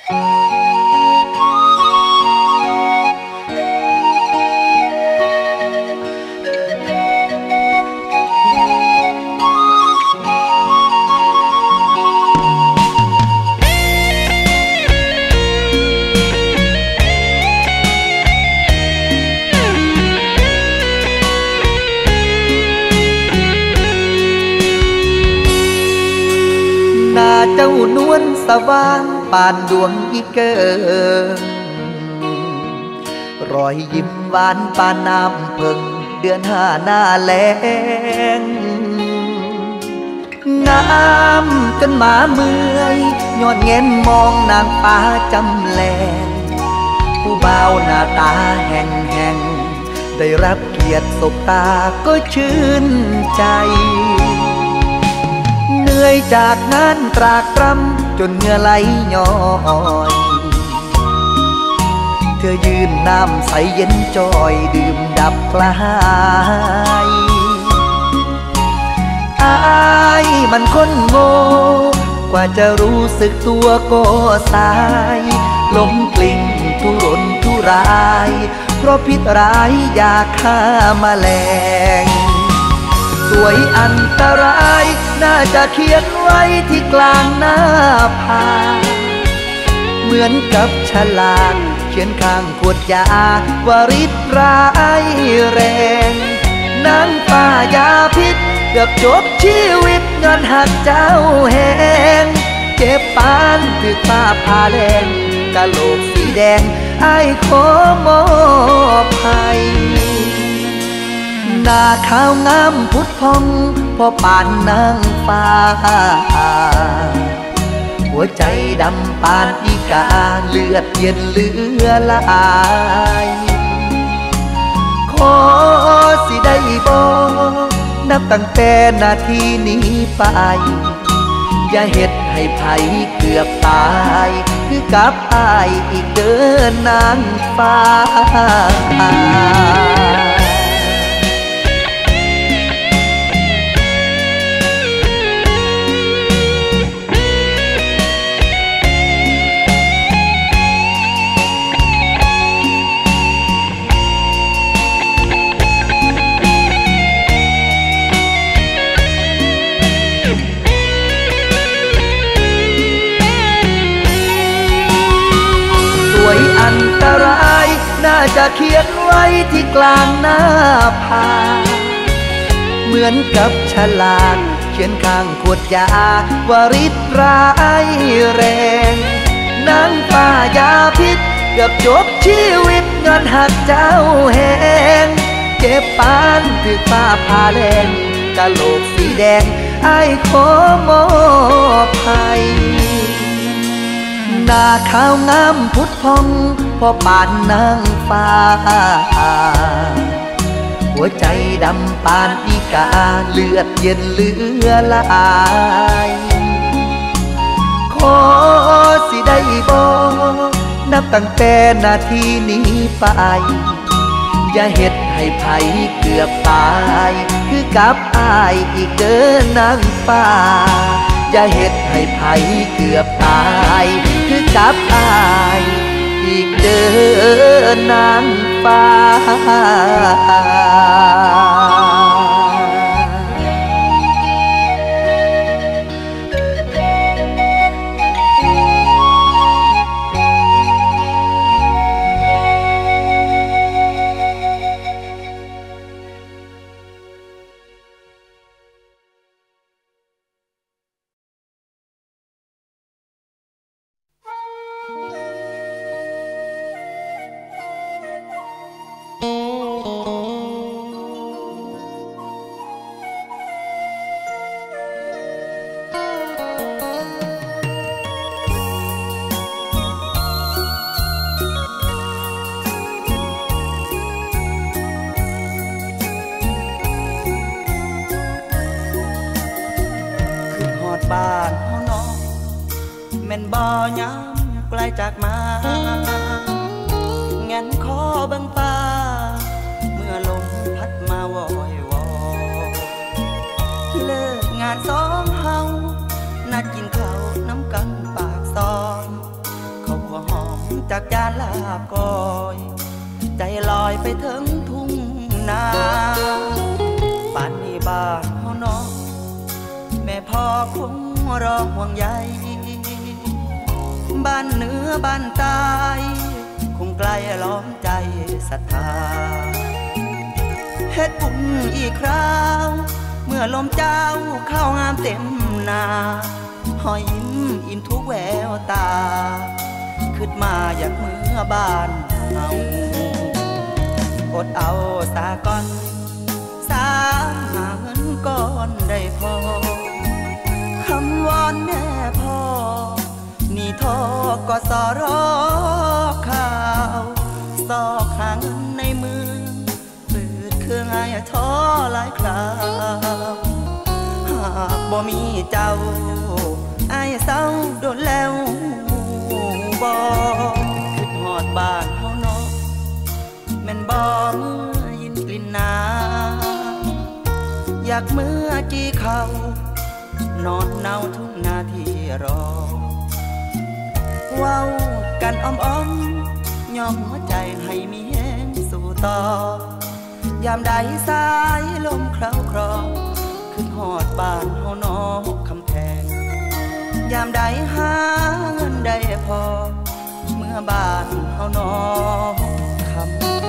เจ้านวลสว่างปานดวงอีเกิงรอยยิ้มหวานปานน้ำเพิ่งเดือนห้าหน้าแลงงามจนหมาเมื่อยย้อนเง้นมองนางฟ้าจำแลงผู้บ่าวหน้าตาแห่งได้รับเกียรติสบตาก็ชื่นใจเหนื่อยจากงานตรากตรำจนเหงื่อไหลย้อยเธอยืนน้ำใสเย็นจอยดื่มดับกลายอายมันคนโง่กว่าจะรู้สึกตัวก็สายล้มกลิ้งทุรนทุรายเพราะพิษร้ายยาฆ่าแมลงสวยอันตรายน่าจะเขียนไว้ที่กลางหน้าผาเหมือนกับฉลากเขียนข้างขวดยาวาฤทธิ์ร้ายแรงนางฟ้ายาพิษเกือบจบชีวิตย้อนหักเจ้าแหงเจ็บปานถึกฟ้าผ่าแรงกะโหลกสีแดงอ้ายขอมอบให้หน้าขาวงามพุทธพองพอปานนางฟ้าหัวใจดำปานอีกาเลือดเย็นเหลือลายขอสิได้บอกนับตั้งแต่นาทีนี้ไปอย่าเฮ็ดให้ไผเกือบตายคือกับอ้ายอีกเดินนางฟ้าอันตรายน่าจะเขียนไว้ที่กลางหน้าผาเหมือนกับฉลากเขียนข้างขวดยาวาฤทธิ์ร้ายแรงนางฟ้ายาพิษเกือบจบชีวิตย้อนหักเจ้าแหงเจ็บปานถึกฟ้าผ่าแรงกะโหลกสีแดงอ้ายขอมอบให้หน้าขาวงามพุทธพองพอปานนางฟ้าหัวใจดำปานอีกาเลือดเย็นเหลือลายขอสิได้บอกนับตั้งแต่นาทีนี้ไปอย่าเฮ็ดให้ไผเกือบตายคือกับอ้ายอีกเดินนางฟ้าอย่าเฮ็ดให้ไผเกือบตายคือกับอ้ายอีกเดินนางฟ้าบ้านเฮาน้องแม่นบ่ยามไกลจากมาแงนคอเบิ่งฟ้าเมื่อลมพัดมาวอยวอเลิกงานสองเฮานัดกินข้าวน้ำกันปากซอยเขาคจากจานลาบก้อยใจลอยไปถึงทุ่งนาป่านนี้บ้านเฮาเนาะแม่พ่อคงรอห่วงใยบ้านเหนือบ้านใต้คงใกล้ล้อมใจศรัทธาเฮ็ดบุญอีกคราวเมื่อลมเจ้าเข้างามเต็มนาหอยยิ้มอินทุกแววตาขึ้นมาอยากเมื่อบ้านเฮาอดเอาสาก่อนสาหาเงินก้อนได้พอคำวอนแม่พ่อนี่ทกสรข่าวซอกหาเงินในเมืองเปิดเครื่องให้ท้อหลายคราวหากบ่มีเจ้าอายเศร้าโดนแล้วบ่คิดฮอดบ้านเฮาเนาะแม่นบ่เมื่อยินกลิ่นน้ำอยากเมื่อจี้เขานอนเนาทุ่งนาที่รอเว้ากันอ้อมๆยอมหัวใจให้มีแห้งสู่ต่อยามใดสายลมเคล้าคลอขึ้นหอดบ้านเฮาเนาะคำแพงยามใดหาเงินได้พอเมื่อบ้านเฮาเนาะคำแพ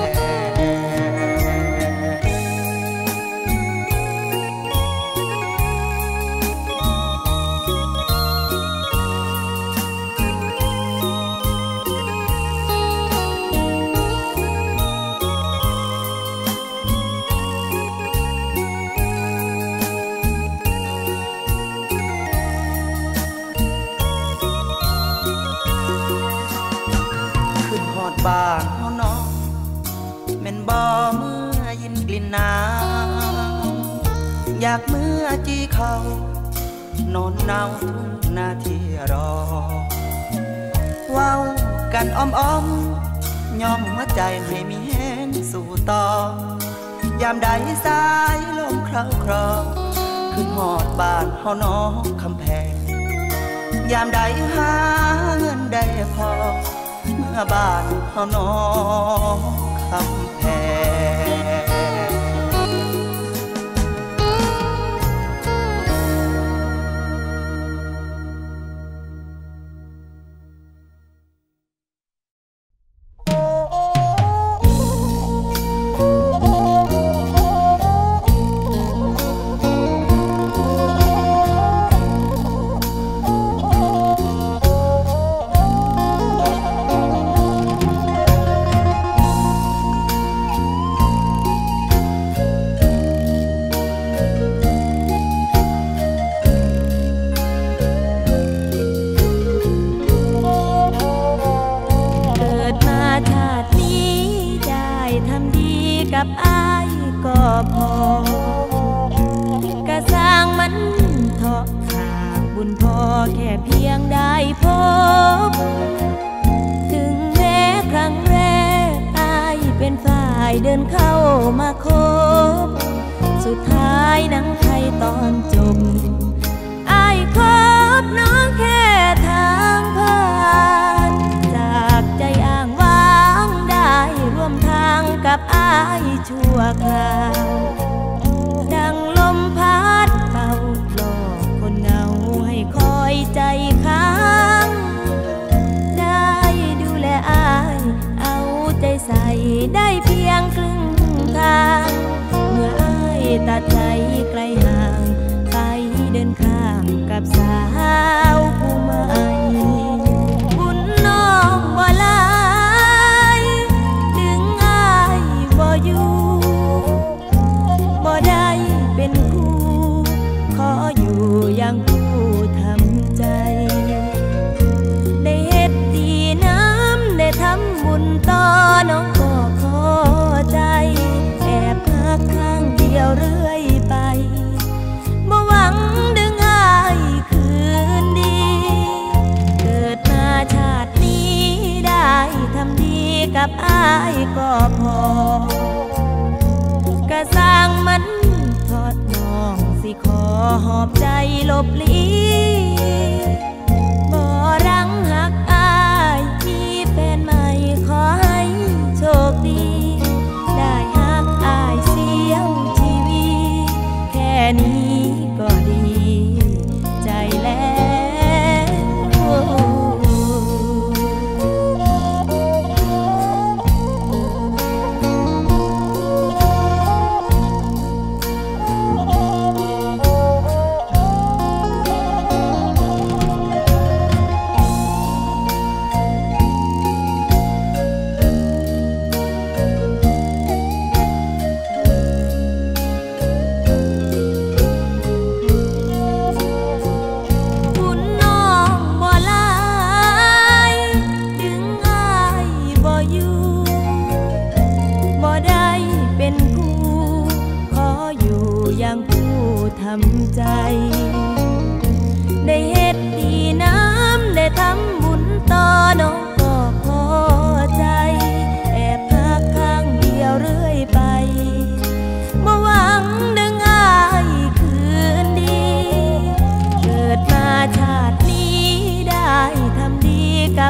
บ้านเฮาเนาะแม่นบ่เมื่อยินกลิ่นน้ำอยากเมื่อจี้เขานอนเนาทุ่งนาที่รอเว้ากันอ้อมๆยอมหัวใจให้มีแห้งสู่ต่อยามใดสายลมเคล้าคลอขึ้นหอดบ้านเฮาเนาะคำแพงยามใดหาเงินได้พอเมื่อบ้านเฮาน้องคำแพเดินเข้ามาคบสุดท้ายหนังไทยตอนจบอ้ายคบน้องแค่ทางผ่านจากใจอ้างว้างได้ร่วมทางกับอ้ายชั่วคราวดังลมพัดเป่าหลอกคนเหงาให้คอยใจค้างได้ดูแลอ้ายเอาใจใส่ได้เพียงครึ่งทางเมื่ออ้ายตัดใจไกลห่างไปเดินข้ามกับสาวผู้ใหม่บุญน้องบ่หลายดึงอ้ายบ่อยู่บ่ได้เป็นคู่ขออยู่อย่างผู้ทำใจได้เฮ็ดดีน้ำได้ทำบุญต่อน้องก็ขอใจแอบพักข้างเดียวเรื่อยไปบ่หวังดึงอ้ายคืนดีเกิดมาชาตินี้ได้ทำดีกับอ้ายก็พอกะสร้างมันทอดน้องสิขอหอบใจลบลี้บ่รังหักอ้ายมีแฟน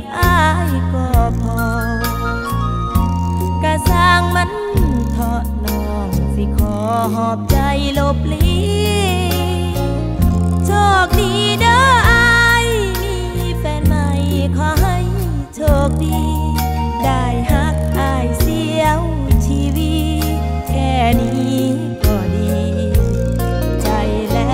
บอายก็พอกะสร้างมันเถาะน้องสิขอหอบใจลบลีโชคดีเด้ออายมีแฟนใหม่ขอให้โชคดีได้ฮักอายเสียวชีวิตแค่นี้ก็ดีใจแล้ว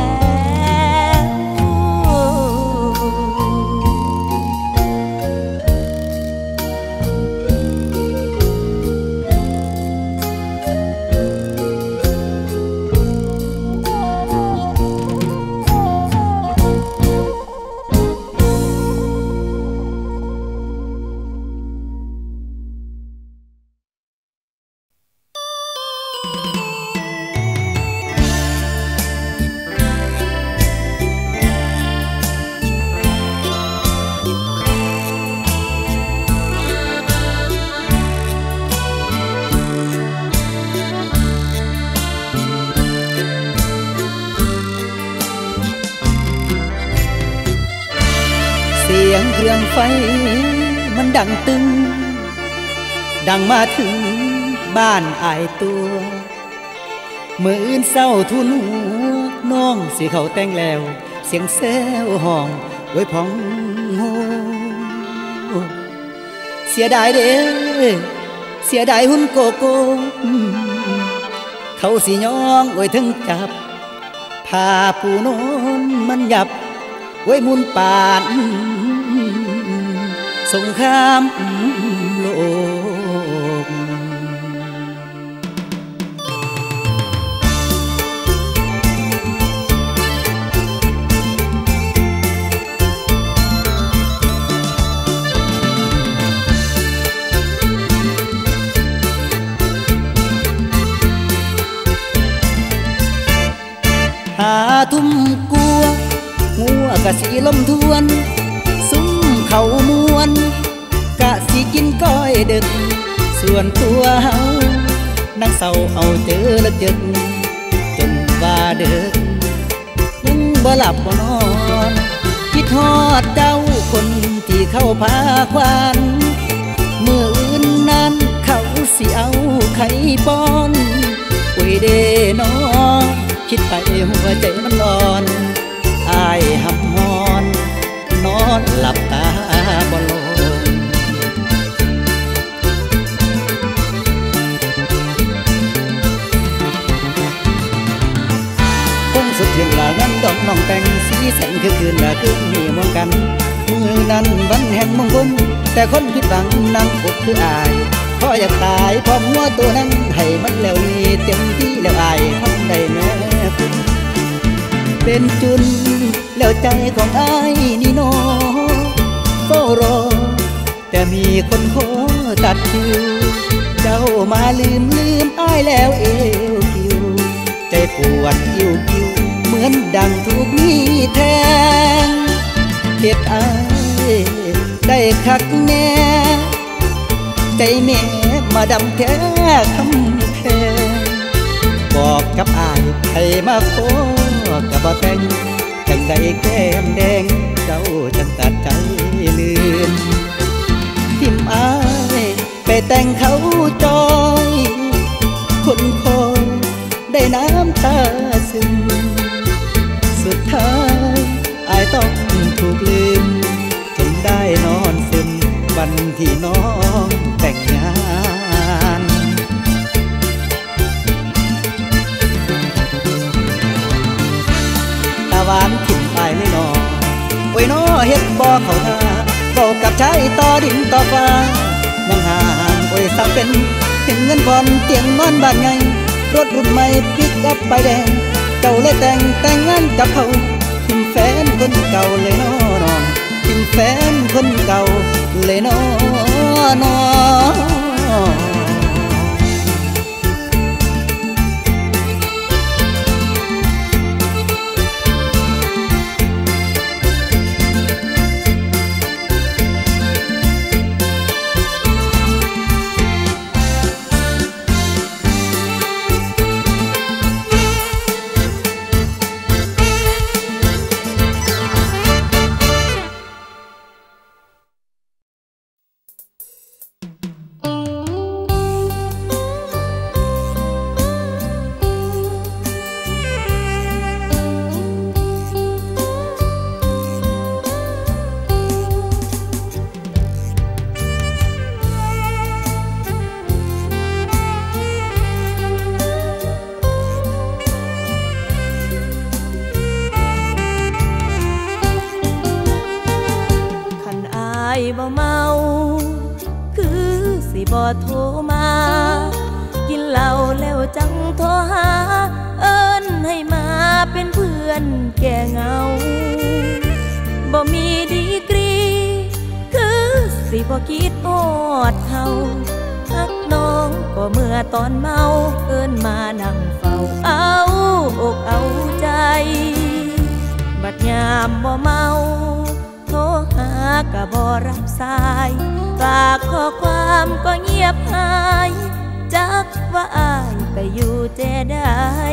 เสียงเครื่องไฟมันดังตึงดังมาถึงบ้านอายตัวมื้ออื่นเศร้าทุนหัวน้องสิเขาแต่งแล้วเสียงแซวห้องไว้พองโฮเสียดายเด้เสียดายหุ่นโกโก้เขาสิย้องไว้ถึงจับผ้าปูนอนมันหยับไว้มุนปานสงครามโลกหาทุ่มกัวงัวกะสีลมทวนซุ้มเขามวนกะสิกินก้อยดึกส่วนตัวเฮานั่งเศร้าเอาเจอละจึกจนว่าดึกยังบ่หลับบ่นอนคิดฮอดเจ้าคนที่เข้าพาควันมื้ออื่นนั้นเขาสิเอาไข่ป้อนโอ้ยเด้น้องคิดไปหัวใจมันร้อนอายหำฮอนนอนหลับตาบ่ลงคงสุดเพียงลางั้นดอกน้องแต่งสีแสงคือคืนละคืนมีมองกันมือนั้นวันแห่งมงคลแต่คนผิดหวังนั่งอดคืออายพออยากตายพร้อมหัวตัวนั้นให้มันแล้วนี่เต็มที่แล้วอายทำได้แม้คุณเป็นจุนแล้วใจของอ้ายนี่น้อเฝ้ารอแต่มีคนขอตัดคิวเจ้ามาลืมอ้ายแล้วเอวคิวใจปวดกิ้วเหมือนดังถูกมีแทงเฮ็ดอ้ายได้คักแน่ใจแม่มาดำแท้คำแพงบอกกับอายให้มาขอกับบ่แต่งจังใดแก้มแดงเจ้าจังตัดใจลืมทิมอายไปแต่งเขาจอยคนคอยได้น้ำตาซึมสุดท้ายอายต้องถูกลืมจนได้นอนซึมวันที่น้องแต่งงานตาหวานถิ่มไปไม่นอโอ้ยน้อเฮ็ดบ่เข้าท่าบอกกับชายต่อดินต่อฟ้ายังห่างโอ้ยสักเป็นเห็นเงินผ่อนเตียงนอนบ้านไงรถรุ่นใหม่ปิกอัพไปแดงเจ้าเลยแต่งงานกับเขาทิมแฟนคนเก่าเลยน้อนอนทิมแฟนคนเก่าเลยน้อนอคือสิบ่โทรมากินเหล้าแล้วจังโทรหาเอิ้นให้มาเป็นเพื่อนแก่เงาบ่มีดีกรีคือสิบ่คิดฮอดเขาฮักน้องก็เมื่อตอนเมาเอิ้นมานั่งเฝ้าเอาอกเอาใจบัดยามบ่เมาโทรหาก็บ่รับสายฝากข้อความก็เงียบหายจักว่าอายไปอยู่เจใด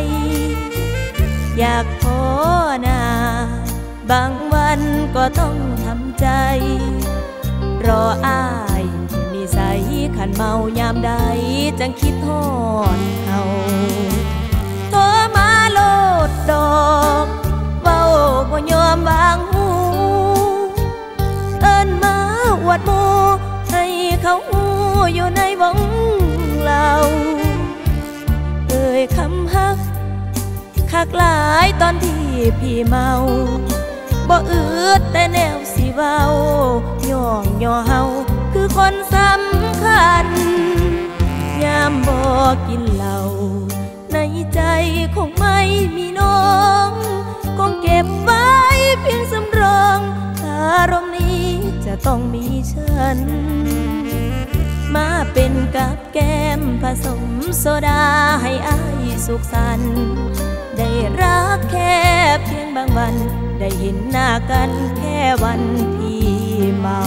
อยากขอหน้าบางวันก็ต้องทำใจรออายนิสัยขันเมายามใดจังคิดฮอดเขาโทรมาโลดดอกเว้าบ่ยอมวางหูเอิ้นมาอวดหมู่ให้เขาหูอยู่ในวงเราเอ่ยคำฮักคักหลายตอนที่พี่เมาบ่อืดแต่แนวสิเว้าย่องย่อเฮาคือคนสำคัญยามบ่กินเหล้าในใจคงไม่มีน้องคงเก็บไว้เพียงสำรองอารมณ์นี้จะต้องมีฉันมาเป็นกับแก้มผสมโซดาให้อายสุขสันต์ได้รักแค่เพียงบางวันได้เห็นหน้ากันแค่วันที่เมา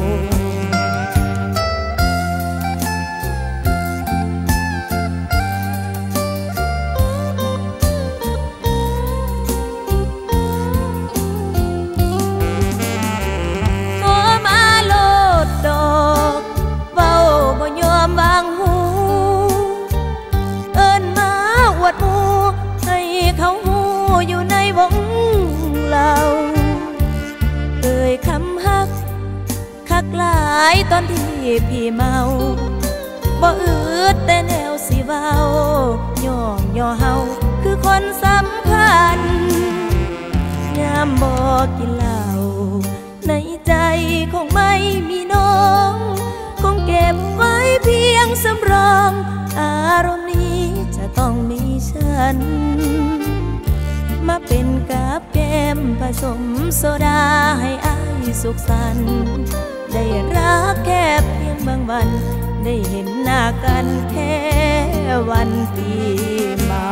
โทรมาโลดดอกเว้าบ่ยอมวางหูเอิ้นมาอวดหมู่ให้เขาหูอยู่ในวงเราเอ่ยคำฮักคักหลายตอนที่พี่เมาบ่อืดแต่แนวสิเว้าย่องย่อเฮาคือคนสำคัญยามบ่กินเหล้าในใจคงไม่มีน้องคงเก็บไว้เพียงสำรองอารมณ์นี้จะต้องมีฉันมาเป็นกับแก้มผสมโซดาให้อายสุขสันต์ได้รักแค่เพียงบางวันได้เห็นหน้ากันแค่วันที่เมา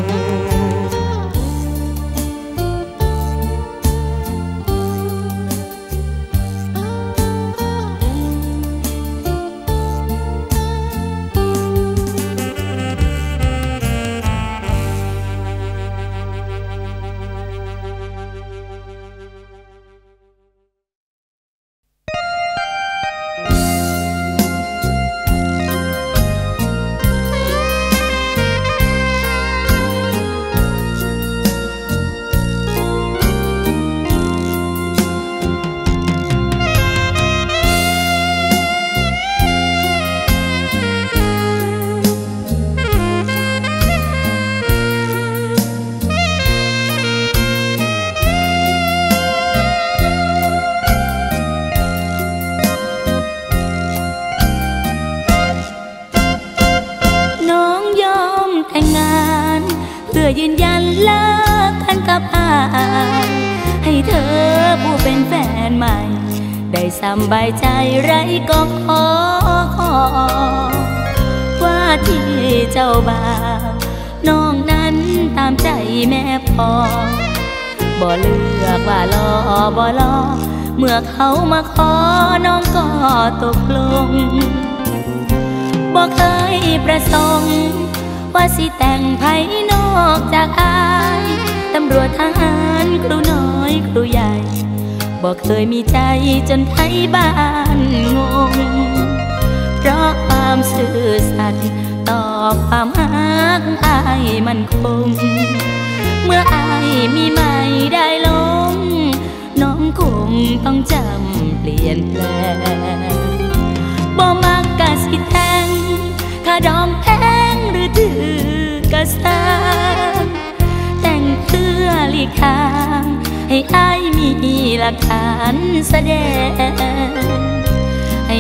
ยืนยันเลิกกันกับอายให้เธอผู้เป็นแฟนใหม่ได้สบายใจไร้ก็ขอว่าที่เจ้าบ่าวน้องนั้นตามใจแม่พอบ่เลือกว่าลอบ่ลอเมื่อเขามาขอน้องก็ตกลงบ่เคยประสงค์ว่าสิแต่งไผนอกจากอายตำรวจทหารครูน้อยครูใหญ่บ่เคยมีใจจนไทยบ้านงงเพราะความซื่อสัตย์ต่อความรักอายมันคงเมื่ออายมีใหม่ได้ลงน้องคงต้องจำเปลี่ยนแปลงบ่มักกะสิแต่งค่าดองแพงหรือถือกะสร้างแต่งเพื่อหลีกทางให้อายมีหลักฐานแสดงให้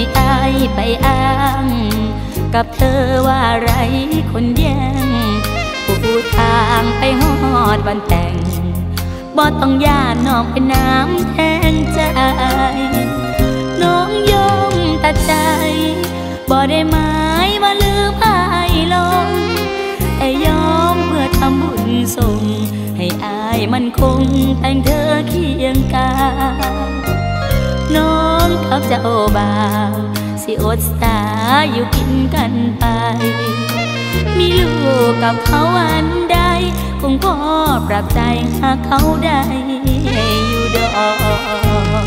ายไปอ้างกับเธอว่าไรคนแย่งปูทางไปฮอดวันแต่งบ่ต้องย่านน้องเป็นน้ำแทงใจน้องยอมตัดใจบ่ได้หมายว่าลืมอายลงแต่ยอมเพื่อทำบุญส่งให้อายมันคงแต่งเธอเคียงกายน้องกับเจ้าบ่าวสิอดสาอยู่กินกันไปมีลูกกับเขาวันใดคงพอปรับใจหากเขาได้อยู่ดอก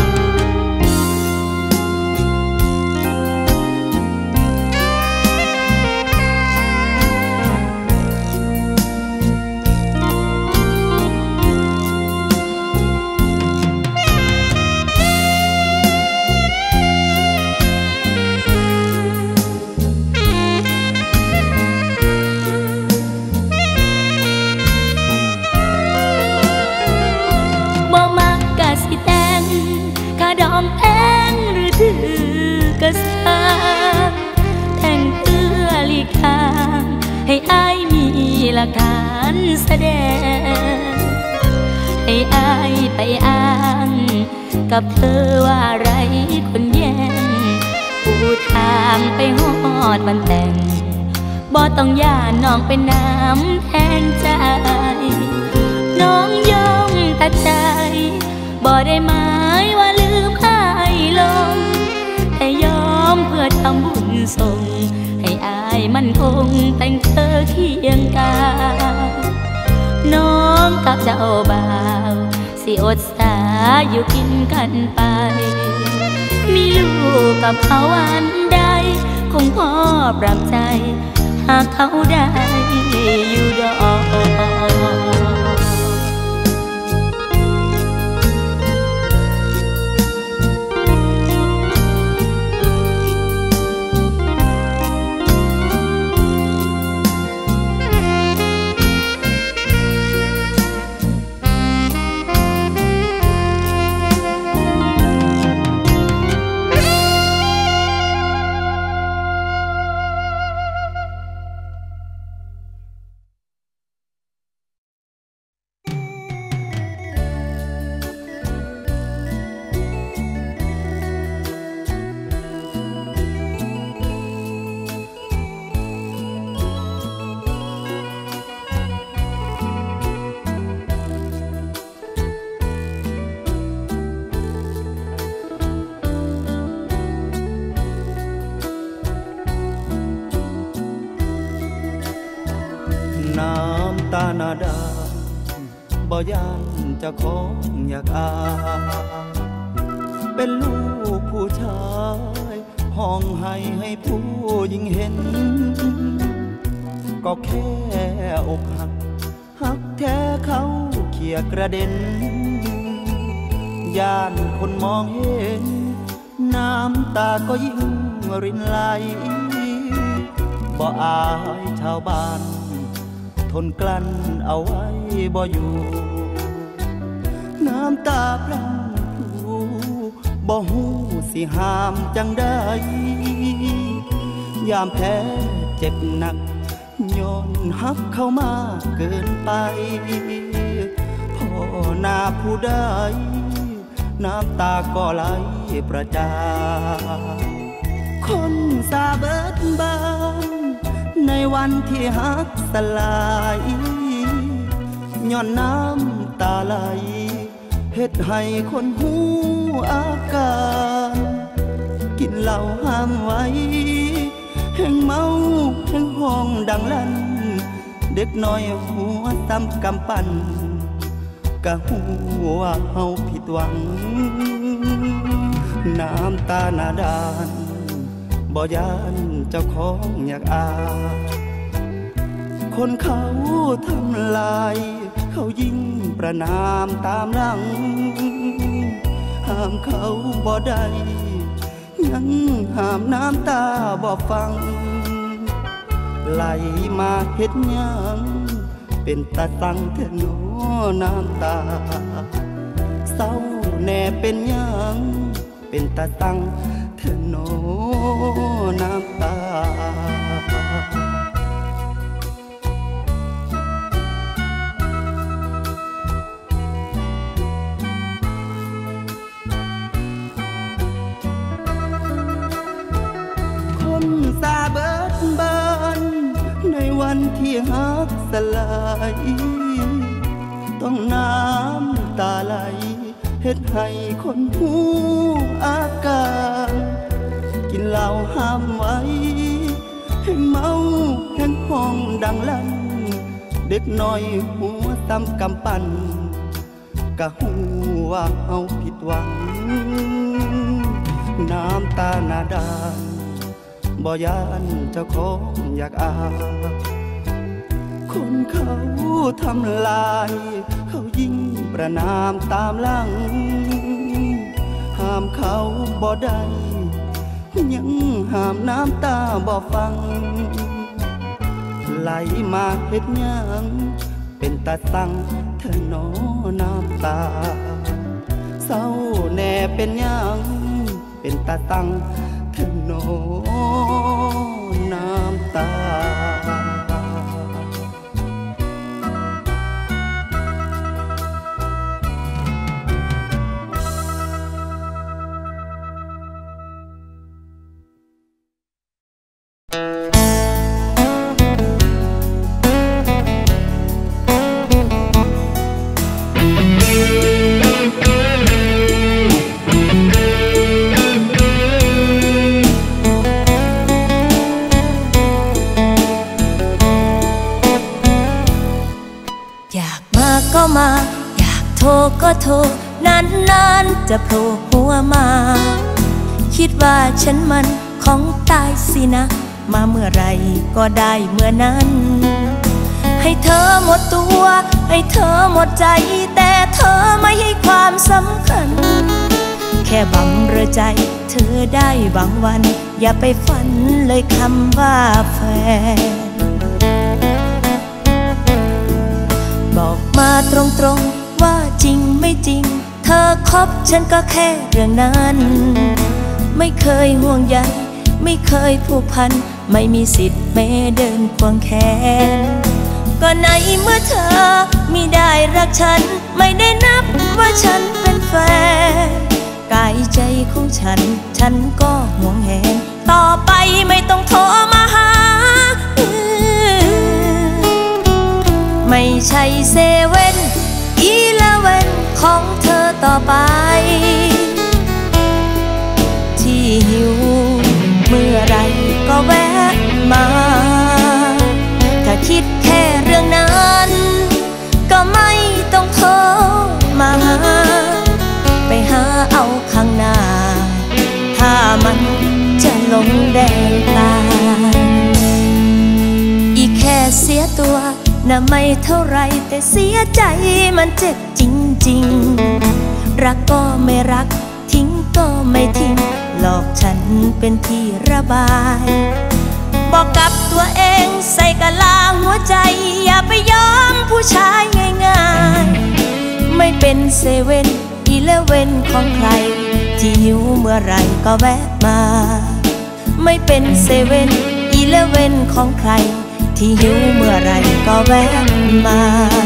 กษาแต่งเพื่อหลีกทางให้อายมีหลักฐานแสดงให้อายไปอ้างกับเธอว่าไรคนแย่งปูทางไปฮอดวันแต่งบ่ต้องย่านน้องเป็นน้ำแทงใจน้องยอมตัดใจบ่ได้หมายว่าลืมอายลงแต่ยอมเพื่อทำบุญส่งให้อายมันคงแต่งเธอเคียงกายน้องกับเจ้าบ่าวสิอดสาอยู่กินกันไปมีลูกกับเขาวันใดคงพอปรับใจหากเขาได้อยู่ดอกตาหน้าด่านบ่ย่านเจ้าของอยากอายเป็นลูกผู้ชายห้องให้ผู้หญิงเห็นก็แค่อกหักแท้เขาเขี่ยกระเด็นย่านคนมองเห็นน้ำตาก็ยิ่งรินไหลบ่อายชาวบ้านทนกลั้นเอาไว้บ่อยู่น้ำตาพรั่งพรูบ่ฮู้สิห้ามจังได้ยามแพ้เจ็บหนักย้อนหักเข้ามาเกินไปพ่อหน้าผู้ใดน้ำตาก็ไหลประจาคนสาเบิดบานในวันที่หักสลายย้อนน้ำตาไหลเฮ็ดให้คนหูอาการกินเหล้าห้ามไว้แห่งเมาแห่งห้องดังลั่นเด็กน้อยหัวซ้ำกำปั้นกะหัวเฮาผิดหวังน้ำตาหน้าด่านบ่ย่านเจ้าของอยากอายคนเขาทำลายเขายิ่งประนามตามหลังห้ามเขาบ่ได้ยังห้ามน้ำตาบ่ฟังไหลมาเฮ็ดหยังเป็นตาสังเทโนน้ำตาเศร้าแน่เป็นหยังเป็นตาสังเทโนที่หักสลายต้องน้ำตาไหลเฮ็ดให้คนหูอาการกินเหล้าห้ามไว้ให้เมาแห่งห้องดังลั่นเด็กน้อยหัวซ้ำกำปั้นกะหูว่าเฮาผิดหวังน้ำตาหน้าด้านบ่ยานเจ้าของอยากอาคนเขาทำลายเขายิ่งประนามตามหลังห้ามเขาบ่ได้ยังห้ามน้ำตาบ่ฟังไหลมาเฮ็ดหยังเป็นตาสั่งเธอน้อน้ำตาเศร้าแน่เป็นหยังเป็นตาสั่งเธอน้อน้ำตามาอยากโทรก็โทรนานๆจะโผล่หัวมาคิดว่าฉันมันของตายสินะมาเมื่อไรก็ได้เมื่อนั้นให้เธอหมดตัวให้เธอหมดใจแต่เธอไม่ให้ความสำคัญแค่บังเรอใจเธอได้บางวันอย่าไปฝันเลยคำว่าแฟนบอกมาตรงๆว่าจริงไม่จริงเธอคบฉันก็แค่เรื่องนั้นไม่เคยห่วงใยไม่เคยผูกพันไม่มีสิทธิ์แม้เดินควงแขนก็ในเมื่อเธอมิได้รักฉันไม่ได้นับว่าฉันเป็นแฟนกายใจของฉันก็ห่วงแหนต่อไปไม่ต้องโทรมาหาไม่ใช่เซเว่น11ของเธอต่อไปที่หิวเมื่อไรก็แวะมาถ้าคิดแค่เรื่องนั้นก็ไม่ต้องโทรมาไปหาเอาข้างหน้าถ้ามันจะลงแดงตาอีกแค่เสียตัวน่ะไม่เท่าไรแต่เสียใจมันเจ็บจริงๆรักก็ไม่รักทิ้งก็ไม่ทิ้งหลอกฉันเป็นที่ระบายบอกกับตัวเองใส่กะลาหัวใจอย่าไปยอมผู้ชายง่ายๆไม่เป็น7-11ของใครที่หิวเมื่อไรก็แวะมาไม่เป็น7-11ของใครที่หิวเมื่อไรก็แวะมา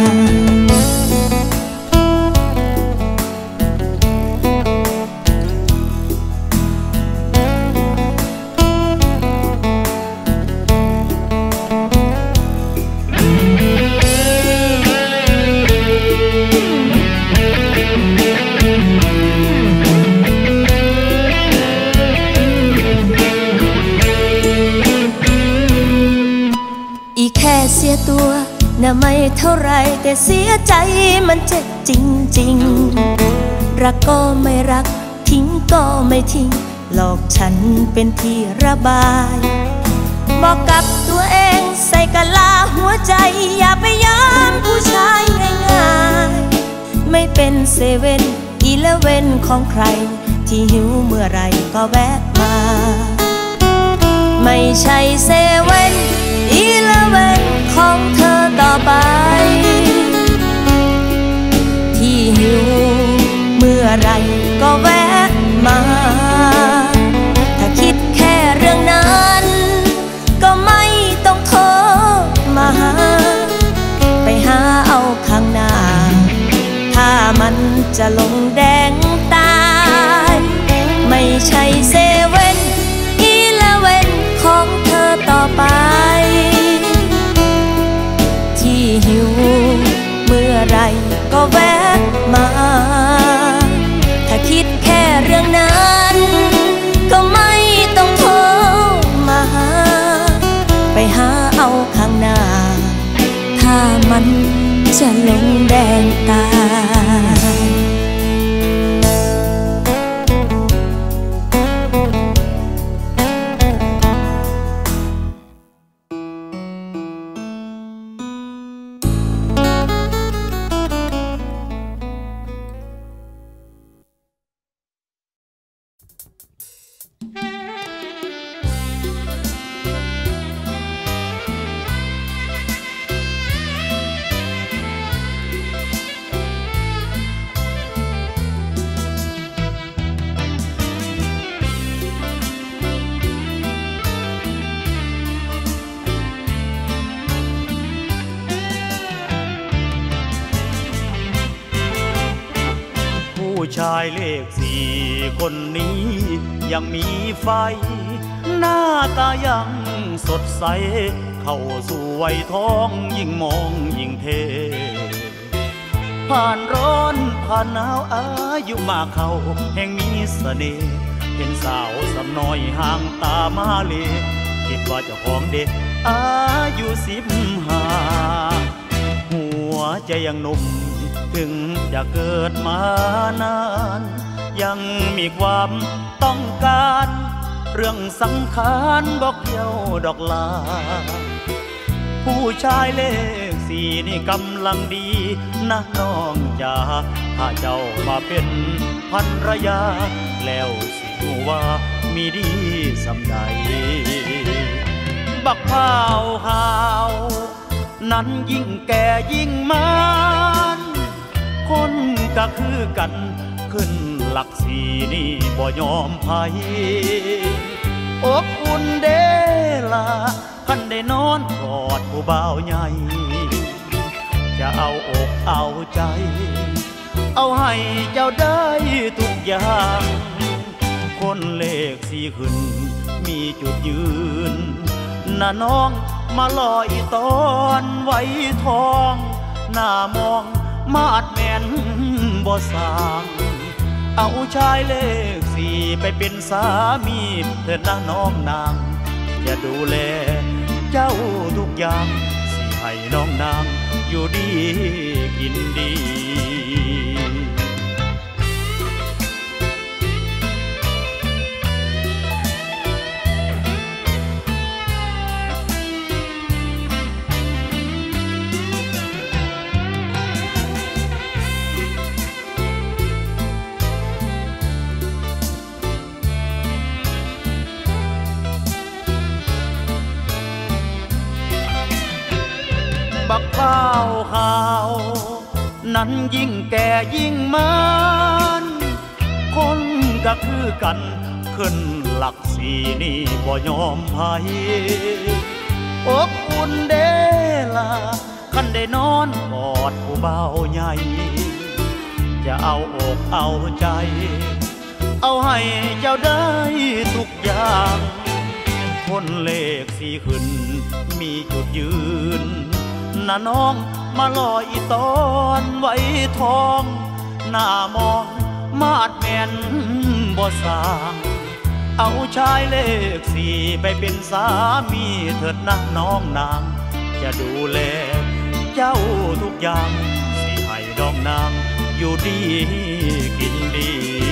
เสียตัวน่ะไม่เท่าไรแต่เสียใจมันเจ็บจริงๆรักก็ไม่รักทิ้งก็ไม่ทิ้งหลอกฉันเป็นที่ระบายบอกกับตัวเองใส่กะลาหัวใจอย่าไปยอมผู้ชายง่ายๆไม่เป็น7-11ของใครที่หิวเมื่อไรก็แวะมาไม่ใช่7-11ของเธอต่อไปที่หิวเมื่อไรก็แวะมาถ้าคิดแค่เรื่องนั้นก็ไม่ต้องโทรมาไปหาเอาข้างหน้าถ้ามันจะลงแดงตายไม่ใช่7-11ของเธอต่อไปายเลขสี่คนนี้ยังมีไฟหน้าตายังสดใสเข้าสู่วัยทองยิ่งมองยิ่งเทผ่านร้อนผ่านหนาวอายุมากเข้าแห่งมีเสน่ห์เป็นสาวสำน้อยห่างตามาเลคิดว่าเจ้าของเด็กอายุ15หัวใจยังหนุ่มถึงจะเกิดมานานยังมีความต้องการเรื่องสังขารบอกเกี่ยวดอกลาผู้ชายเลขสี่นี่กำลังดีนะน้องจ๋าถ้าเจ้ามาเป็นภรรยาแล้วสิว่ามีดีสำใดบักพร้าวหาวนั้นยิ่งแก่ยิ่งมันคนก็คือกันขึ้นหลักสี่นี่บ่ยอมไผอบอุ่นเด้ล่ะคันได้นอนกอดผู้บ่าวใหญ่จะเอาอกเอาใจเอาให้เจ้าได้ทุกอย่างคนเลขสี่ขึ้นมีจุดยืนน่ะน้องมาลอยตอนไว้ทองหน้ามองมาดแม่นบ่สร้างเอาชายเลขสี่ไปเป็นสามีเถิดนะน้องนางจะดูแลเจ้าทุกอย่างสิให้น้องนางอยู่ดีกินดีบักพร้าวหาวนั้นยิ่งแก่ยิ่งมันคนก็คือกันขึ้นหลักสี่นี่บ่ยอมไผอบอุ่นเด้ล่ะคันได้นอนกอดผู้บ่าวใหญ่จะเอาอกเอาใจเอาให้เจ้าได้ทุกอย่างคนเลขสี่ขึ้นมีจุดยืนน่ะน้องมาลอยตอนไว้ทองหน้ามองมาดแม่นบ่สร้างเอาชายเลขสี่ไปเป็นสามีเถิดนะน้องนางจะดูแลเจ้าทุกอย่างสิให้น้องนางอยู่ดีกินดี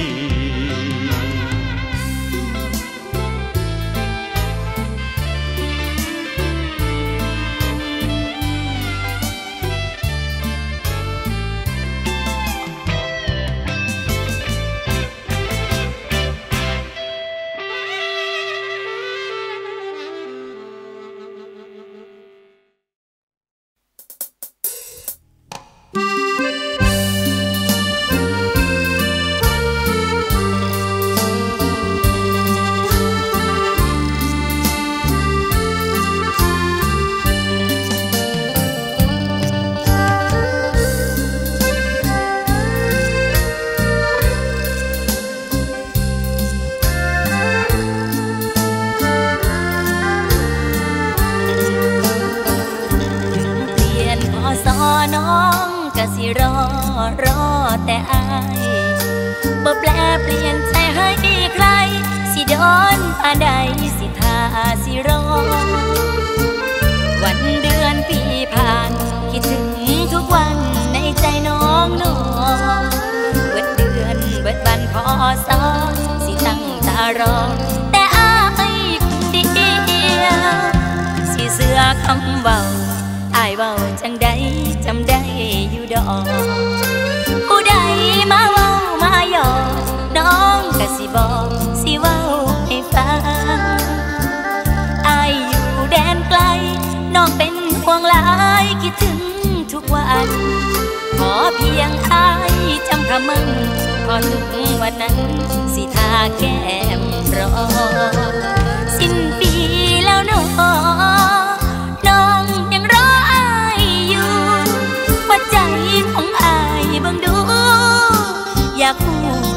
รอแต่อายบ่แปลเปลี่ยนใจให้ใครสิโดนปานใดสิท่าสิรอวันเดือนปีผ่านคิดถึงทุกวันในใจน้องเบิดเดือนเบิดวันพอสอสิตั้งตารอแต่อายคนเดียวสิเสื้อคำเว้าอายเว้าจังใดจำได้อยู่ดอกผู้ใดมาเว้ามาหยอกน้องก็สิบอกสิเว้าให้ฟังอายอยู่แดนไกลน้องเป็นห่วงหลายคิดถึงทุกวันขอเพียงอายจำคำมั่นพอถึงวันนั้นสิท่าแก้มรอสิ้นปีแล้วน้องยังรออายอยู่ว่าใจของอายบังดูอยากพูด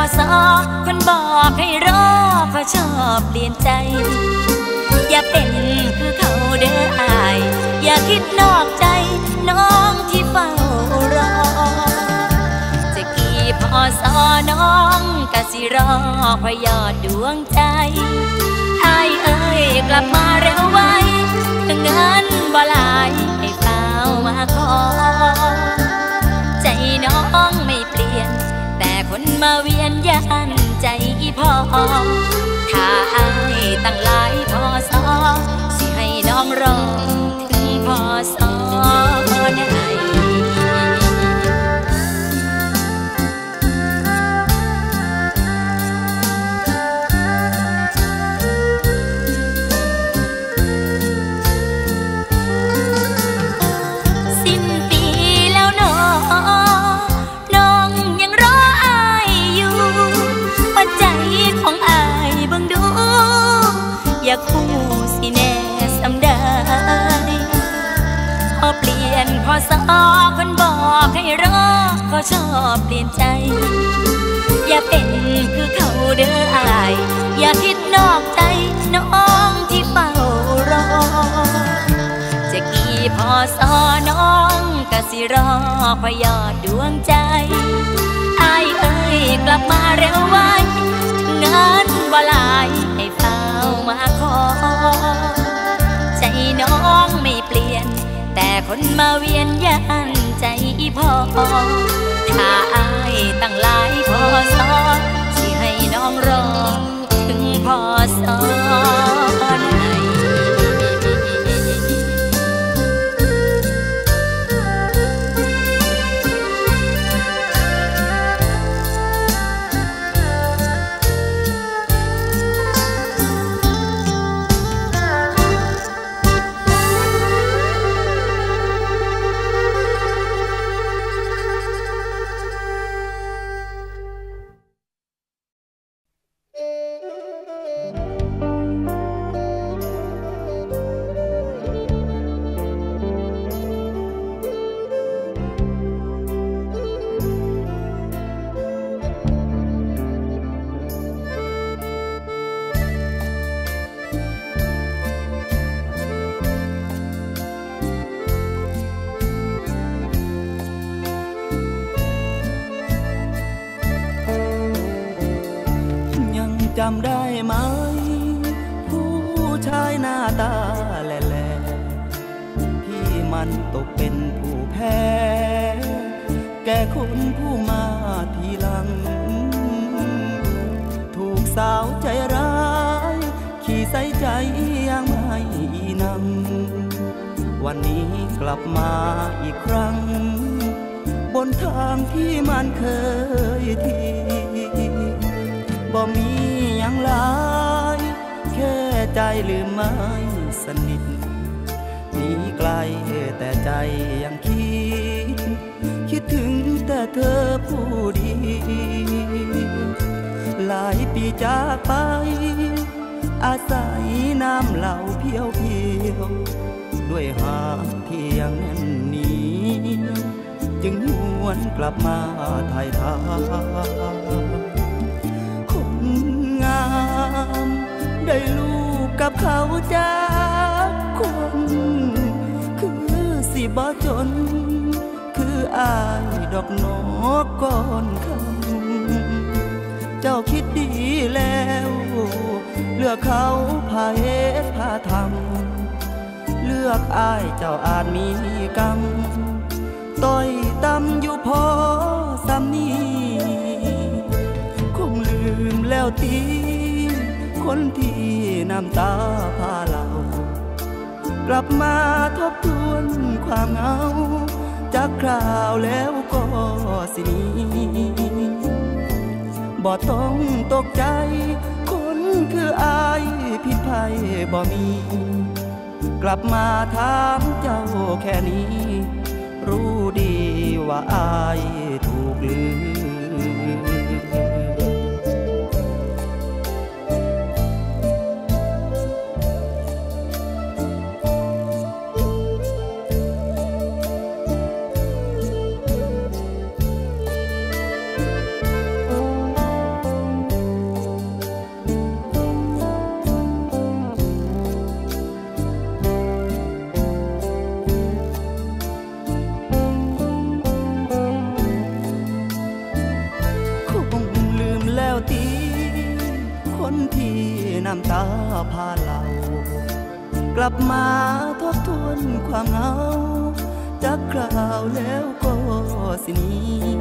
สอคนบอกให้รอเพราะชอบเปลี่ยนใจอย่าเป็นคือเขาเด้ออายอย่าคิดนอกใจน้องที่เฝ้ารอจะกี่พอสอน้องกะสิรอเพราะยอดดวงใจอายเอ้ยกลับมาเร็วไว้ถึงเงินบ่หลายให้เฝ้ามาขอใจน้องไม่เปลี่ยนแต่คนมาเวียนยันใจพอถ้าอายตั้งหลายพอสอสิให้น้องรอถึงพอสอได้อยากคู่สิแน่สำได้พอเปลี่ยนพอสอคนบอกให้รอก็ชอบเปลี่ยนใจอย่าเป็นคือเขาเด้ออายอย่าคิดนอกใจน้องที่เฝ้ารอจะกี่พอสอน้องกะสิรอพยอดดวงใจอายเอ้ยกลับมาเร็วไว้งานบ่หลายให้เฝ้ามาขอใจน้องไม่เปลี่ยนแต่คนมาเวียนยันใจพอถ้าอายตั้งหลายพอสอสิให้น้องรอถึงพอสอได้จำได้ไหมผู้ชายหน้าตาแหล่ๆที่มันตกเป็นผู้แพ้แก่คนผู้มาทีหลังถูกสาวใจร้ายขี้ใส่ใจยังไม่นังวันนี้กลับมาอีกครั้งบนทางที่มันเคยทีบ่มีอย่างหลายแค่ใจลืมไม่สนิทหนีไกลแต่ใจยังคิดถึงแต่เธอผู้ดีหลายปีจากไปอาศัยน้ำเหล่าเพียวด้วยหาที่ยังแน่นหนีจึงหวนกลับมาไทยทางามได้ลูกกับเขาจากคนคือสิบ่จนคืออายดอกนกก่อนคำเจ้าคิดดีแล้วเลือกเขาพาเหตุพาทำเลือกอายเจ้าอาจมีกรรมต้อยต่ำอยู่พอซ้ำนี้ลืมแล้วตีคนที่น้ำตาพาเรากลับมาทบทวนความเหงาจากคราวแล้วก็สินี้บ่ต้องตกใจคนคืออายผิดภัยบ่มีกลับมาถามเจ้าแค่นี้รู้ดีว่าอายถูกลืมคนที่น้ำตาพาเรากลับมาทบทวนความเหงาจากคราวแล้วก็สิหนี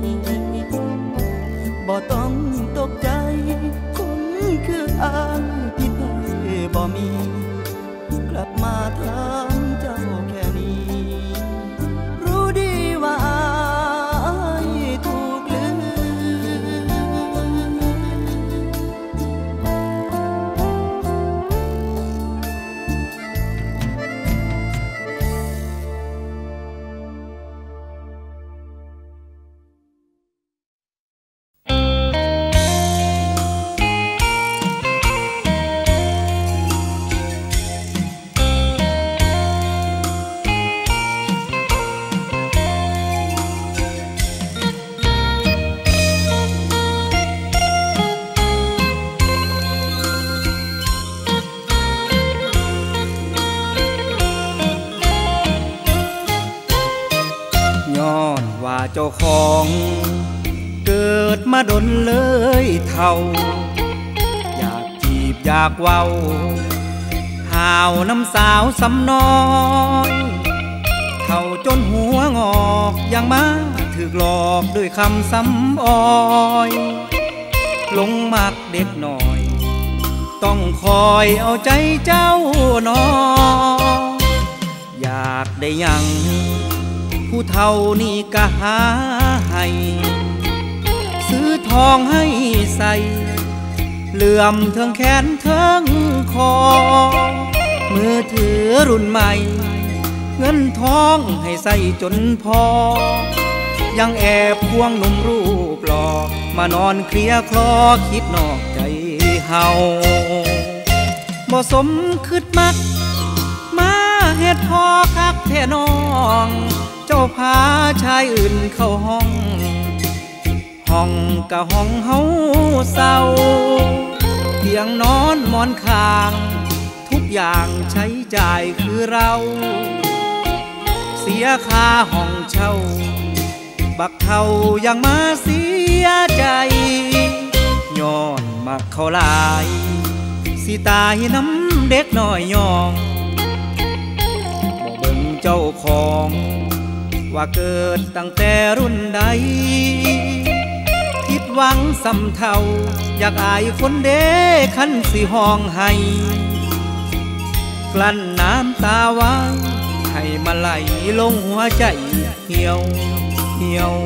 บ่ต้องตกใจคนคืออายที่ไปบ่มีกลับมาถามเจ้าแค่นี้รู้ดีว่าอายถูกลืมเจ้าของเกิดมาดนเลยเท่าอยากจีบอยากเว้าห่าวน้ำสาวสำน้อยเท่าจนหัวงอกยังมาถูกหลอกด้วยคำซ้ำอ้อยหลงมักเด็กหน่อยต้องคอยเอาใจเจ้าน้องอยากได้ยังผู้เฒ่านี่ก็หาให้ซื้อทองให้ใส่เหลื่อมเทิงแขนเทิงคอมือถือรุ่นใหม่เงินทองให้ใส่จนพอยังแอบควงหนุ่มรูปหล่อมานอนเคลียคลอคิดนอกใจเฮาบ่สมคิดมักมาเฮ็ดพอคักแท่น้องเจ้าพาชายอื่นเข้าห้องห้องกะห้องเฮาเศร้าเตียงนอนหมอนข้างทุกอย่างใช้จ่ายคือเราเสียค่าห้องเช่าบักเท่ายังมาเสียใจย้อนมักเขาหลายสิตายน้ำเด็กน้อยยองบ่เบิ่งเจ้าของว่าเกิดตั้งแต่รุ่นใดผิดหวังสำเท่าอยากอายคนเด้คันสิห้องให้กลั้นน้ำตาไว้ให้มาไหลลงหัวใจเหี่ยวเหี่ยว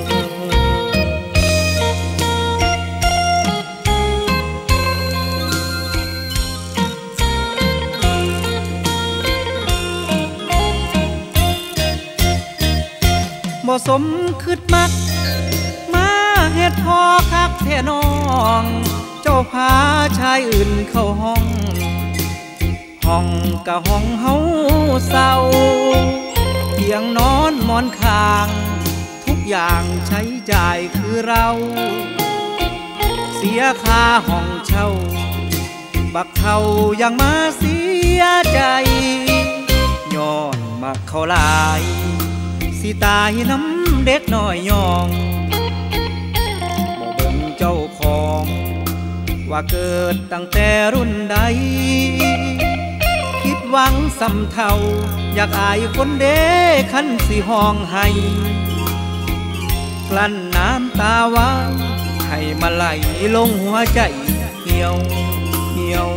บ่สมคิดมักมาเฮ็ดพอคักแท่น้องเจ้าพาชายอื่นเข้าห้องห้องกะห้องเฮาเศร้าเตียงนอนหมอนข้างทุกอย่างใช้จ่ายคือเราเสียค่าห้องเช่าบักเท่ายังมาเสียใจย้อนมักเขาหลายสิตายน้ำเด็กน้อยยองบ่เบิ่งเจ้าของว่าเกิดตั้งแต่รุ่นใดคิดหวังสำเท่าอยากอายคนเด้คันสิห้องให้กลั้นน้ำตาไว้ให้มาไหลลงหัวใจเหี่ยวเหี่ยว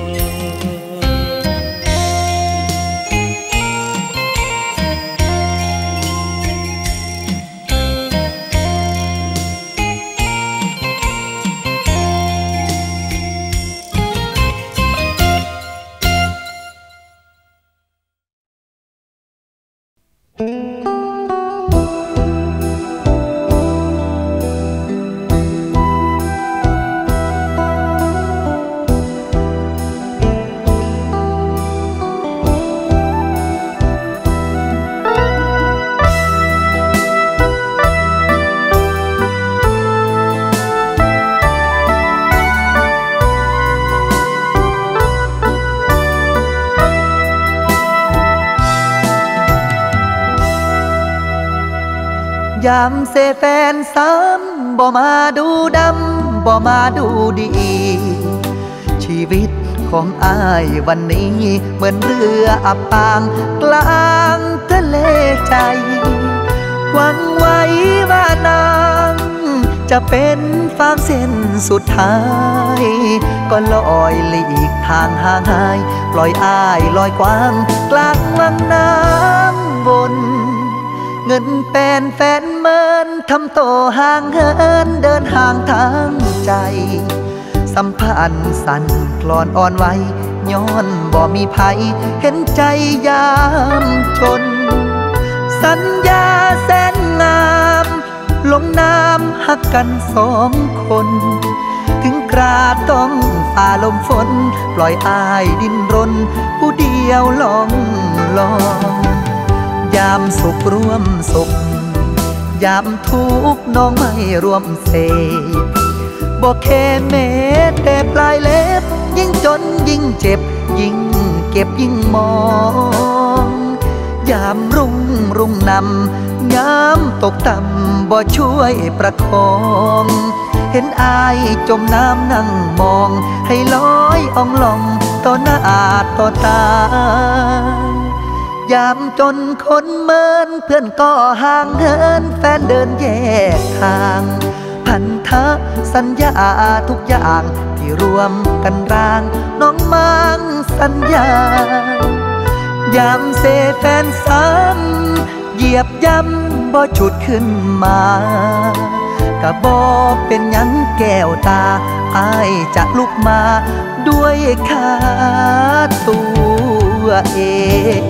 ยามเสแฟนซ้ำบ่มาดูดำบ่มาดูดีชีชีวิตของอ้ายวันนี้เหมือนเรืออับปางกลางทะเลใจหวังไว้ว่านางจะเป็นฟางเส้นสุดท้ายก็ลอยหลีกทางห่างหายปล่อยอ้ายลอยกว้างกลางวังน้ำวนเงินแฟนเมินทำโตห่างเหินเดินห่างทางใจสัมพันธ์สั่นคลอนอ่อนไหวย้อนบ่มีภัยเห็นใจยามจนสัญญาแสนงามลงน้ำหักกันสองคนถึงกราดต้องฝ่าลมฝนปล่อยอ้ายดิ้นรนผู้เดียวลองยามสุขร่วมสุขยามทุกข์น้องไม่ร่วมเสกบอกแค่เม็ดแต่ปลายเล็บยิ่งจนยิ่งเจ็บยิ่งเก็บยิ่งมองยามรุ่งนำยามตกต่ำบ่ช่วยประคองเห็นอายจมน้ำนั่งมองให้ลอยอ่องล่องต่อหน้าต่อตายามจนคนเมินเพื่อนก็ห่างเหินแฟนเดินแยกทางพันธะสัญญาทุกอย่างที่รวมกันร่างน้องมั่งสัญญายามเสแฟนซ้ำเหยียบย้ำบ่ฉุดขึ้นมากะบ่เป็นหยังแก้วตาอ้ายจะลุกมาด้วยขาตัวเอง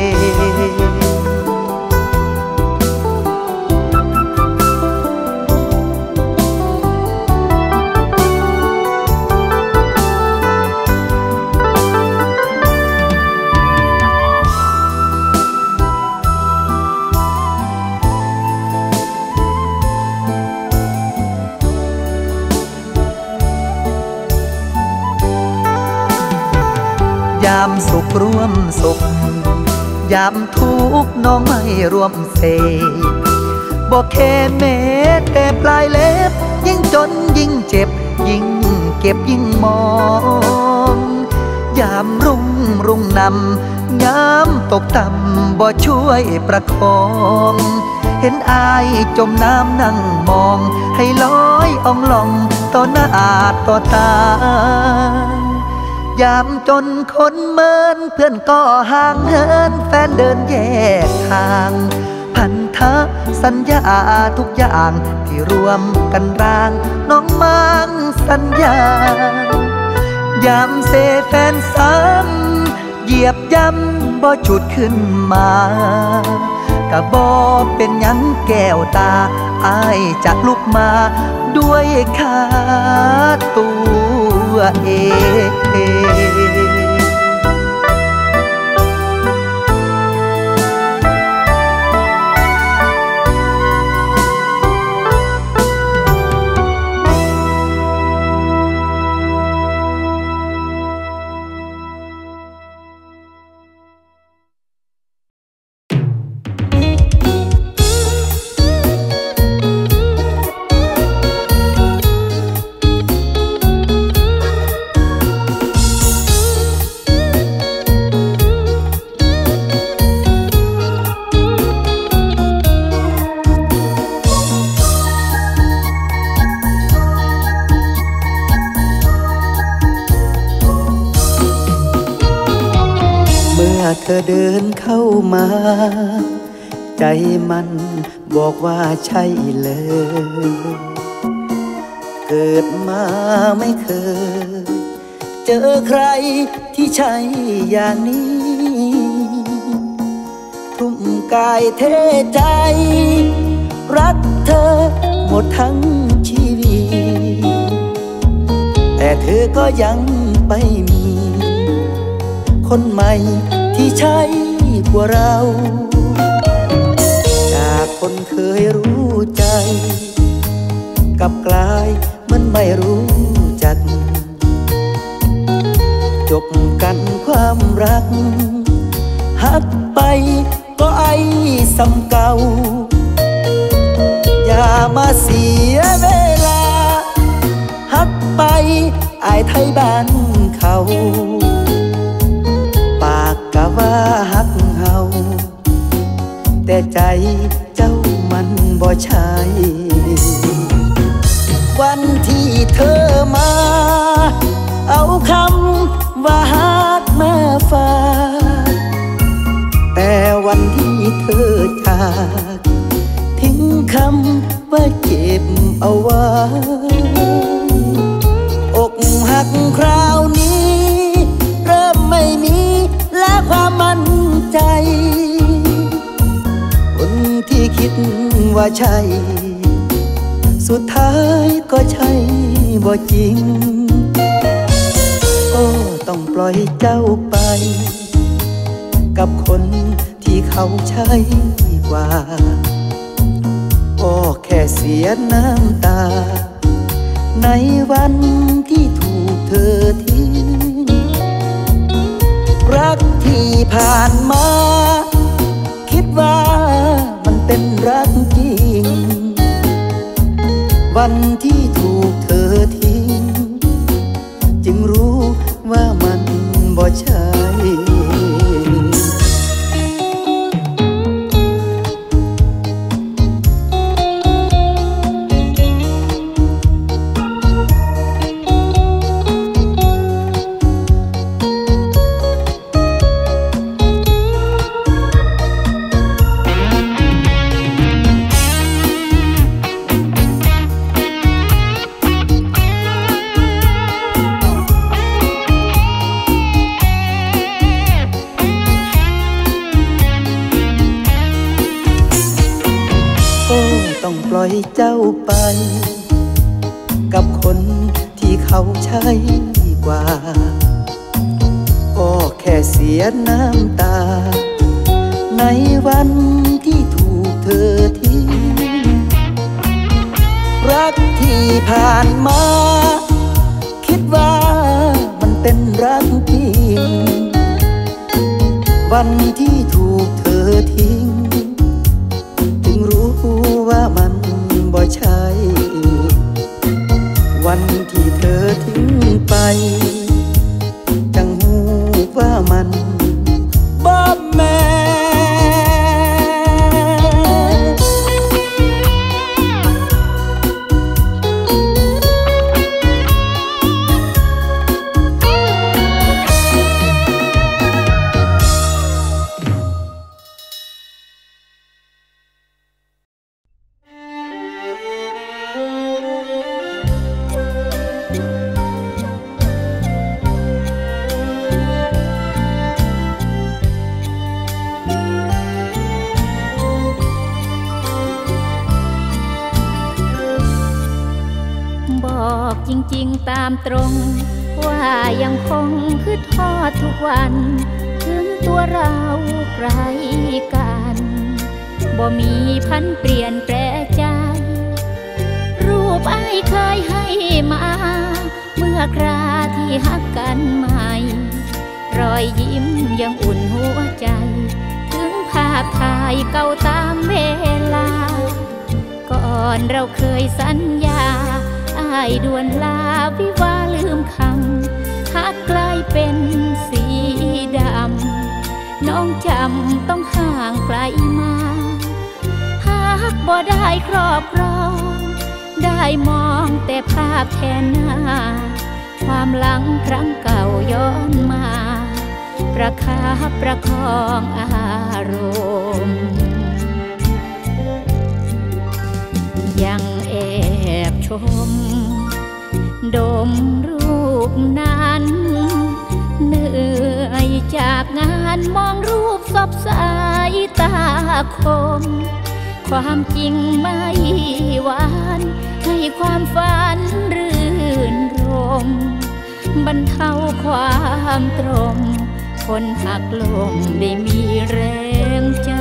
ยามสุขร่วมสุขยามทุกข์น้องไม่ร่วมเสกบอกแค่เม็ดแต่ปลายเล็บยิ่งจนยิ่งเจ็บยิ่งเก็บยิ่งมองยามรุ่งนำยามตกต่ำบ่ช่วยประคองเห็นอายจมน้ำนั่งมองให้ลอยอ่องล่องต่อหน้าต่อตายามจนคนเมินเพื่อนก็ห่างเหินแฟนเดินแยกทางพันธะสัญญาทุกอย่างที่รวมกันร่างน้องมั่งสัญญายามเสแฟนซ้ำเหยียบย้ำบ่ฉุดขึ้นมากะบ่เป็นหยังแก้วตาอ้ายจะลุกมาด้วยขาตัวเองเธอเดินเข้ามาใจมันบอกว่าใช่เลยเกิดมาไม่เคยเจอใครที่ใช่อย่างนี้ทุ่มกายเทใจรักเธอหมดทั้งชีวิตแต่เธอก็ยังไปมีคนใหม่ที่ใช่กว่าเราจากคนเคยรู้ใจกลับกลายเหมือนไม่รู้จักจบกันความรักหักไปก็ไอ้ซ้ำเก่าอย่ามาเสียเวลาหักไปไอ้ไทยบ้านเขาปากกะว่าฮักเฮาแต่ใจเจ้ามันบ่ใช่วันที่เธอมาเอาคำว่าฮักมาฝากแต่วันที่เธอจากทิ้งคำว่าเก็บเอาไว้อกหักคราวนี้เริ่มไม่มีและความมั่นใจคนที่คิดว่าใช่สุดท้ายก็ใช่บ่จริงโอ้ต้องปล่อยเจ้าไปกับคนที่เขาใช่กว่าก็แค่เสียน้ำตาในวันที่ถูกเธอทิ้งรักที่ผ่านมาคิดว่ามันเป็นรักจริงวันที่ถูกเธอทิ้งจึงรู้ว่ามันบ่ใช่ต้องปล่อยเจ้าไปกับคนที่เขาใช่กว่าก็แค่เสียน้ำตาในวันที่ถูกเธอทิ้งรักที่ผ่านมาคิดว่ามันเป็นรักจริงวันที่ถูกเธอทิ้งจึงรู้ว่ามันบ่ใช่วันที่เธอทิ้งไปจังหูว่ามันบ่แม่จริงๆตามตรงว่ายังคงคือทอดทุกวันถึงตัวเราไกลกันบ่มีพันเปลี่ยนแปลใจรูปอ้ายเคยให้มาเมื่อคราที่ฮักกันใหม่รอยยิ้มยังอุ่นหัวใจถึงภาพถ่ายเก่าตามเวลาก่อนเราเคยสัญญาอ้ายด่วนลาวิวาลืมคำฮักกลายเป็นสีดำน้องจำต้องห่างไกลมาฮักบ่ได้ครอบครองได้มองแต่ภาพแทนหน้าความหลังครั้งเก่าย้อนมาประคับประคองอารมณ์ยังแอบชมดมรูปนั้นเหนื่อยจากงานมองรูปซบสายตาคมความจริงไม่หวานให้ความฝันรื่นรมบรรเทาความตรมคนหักลมได้มีแรงใจ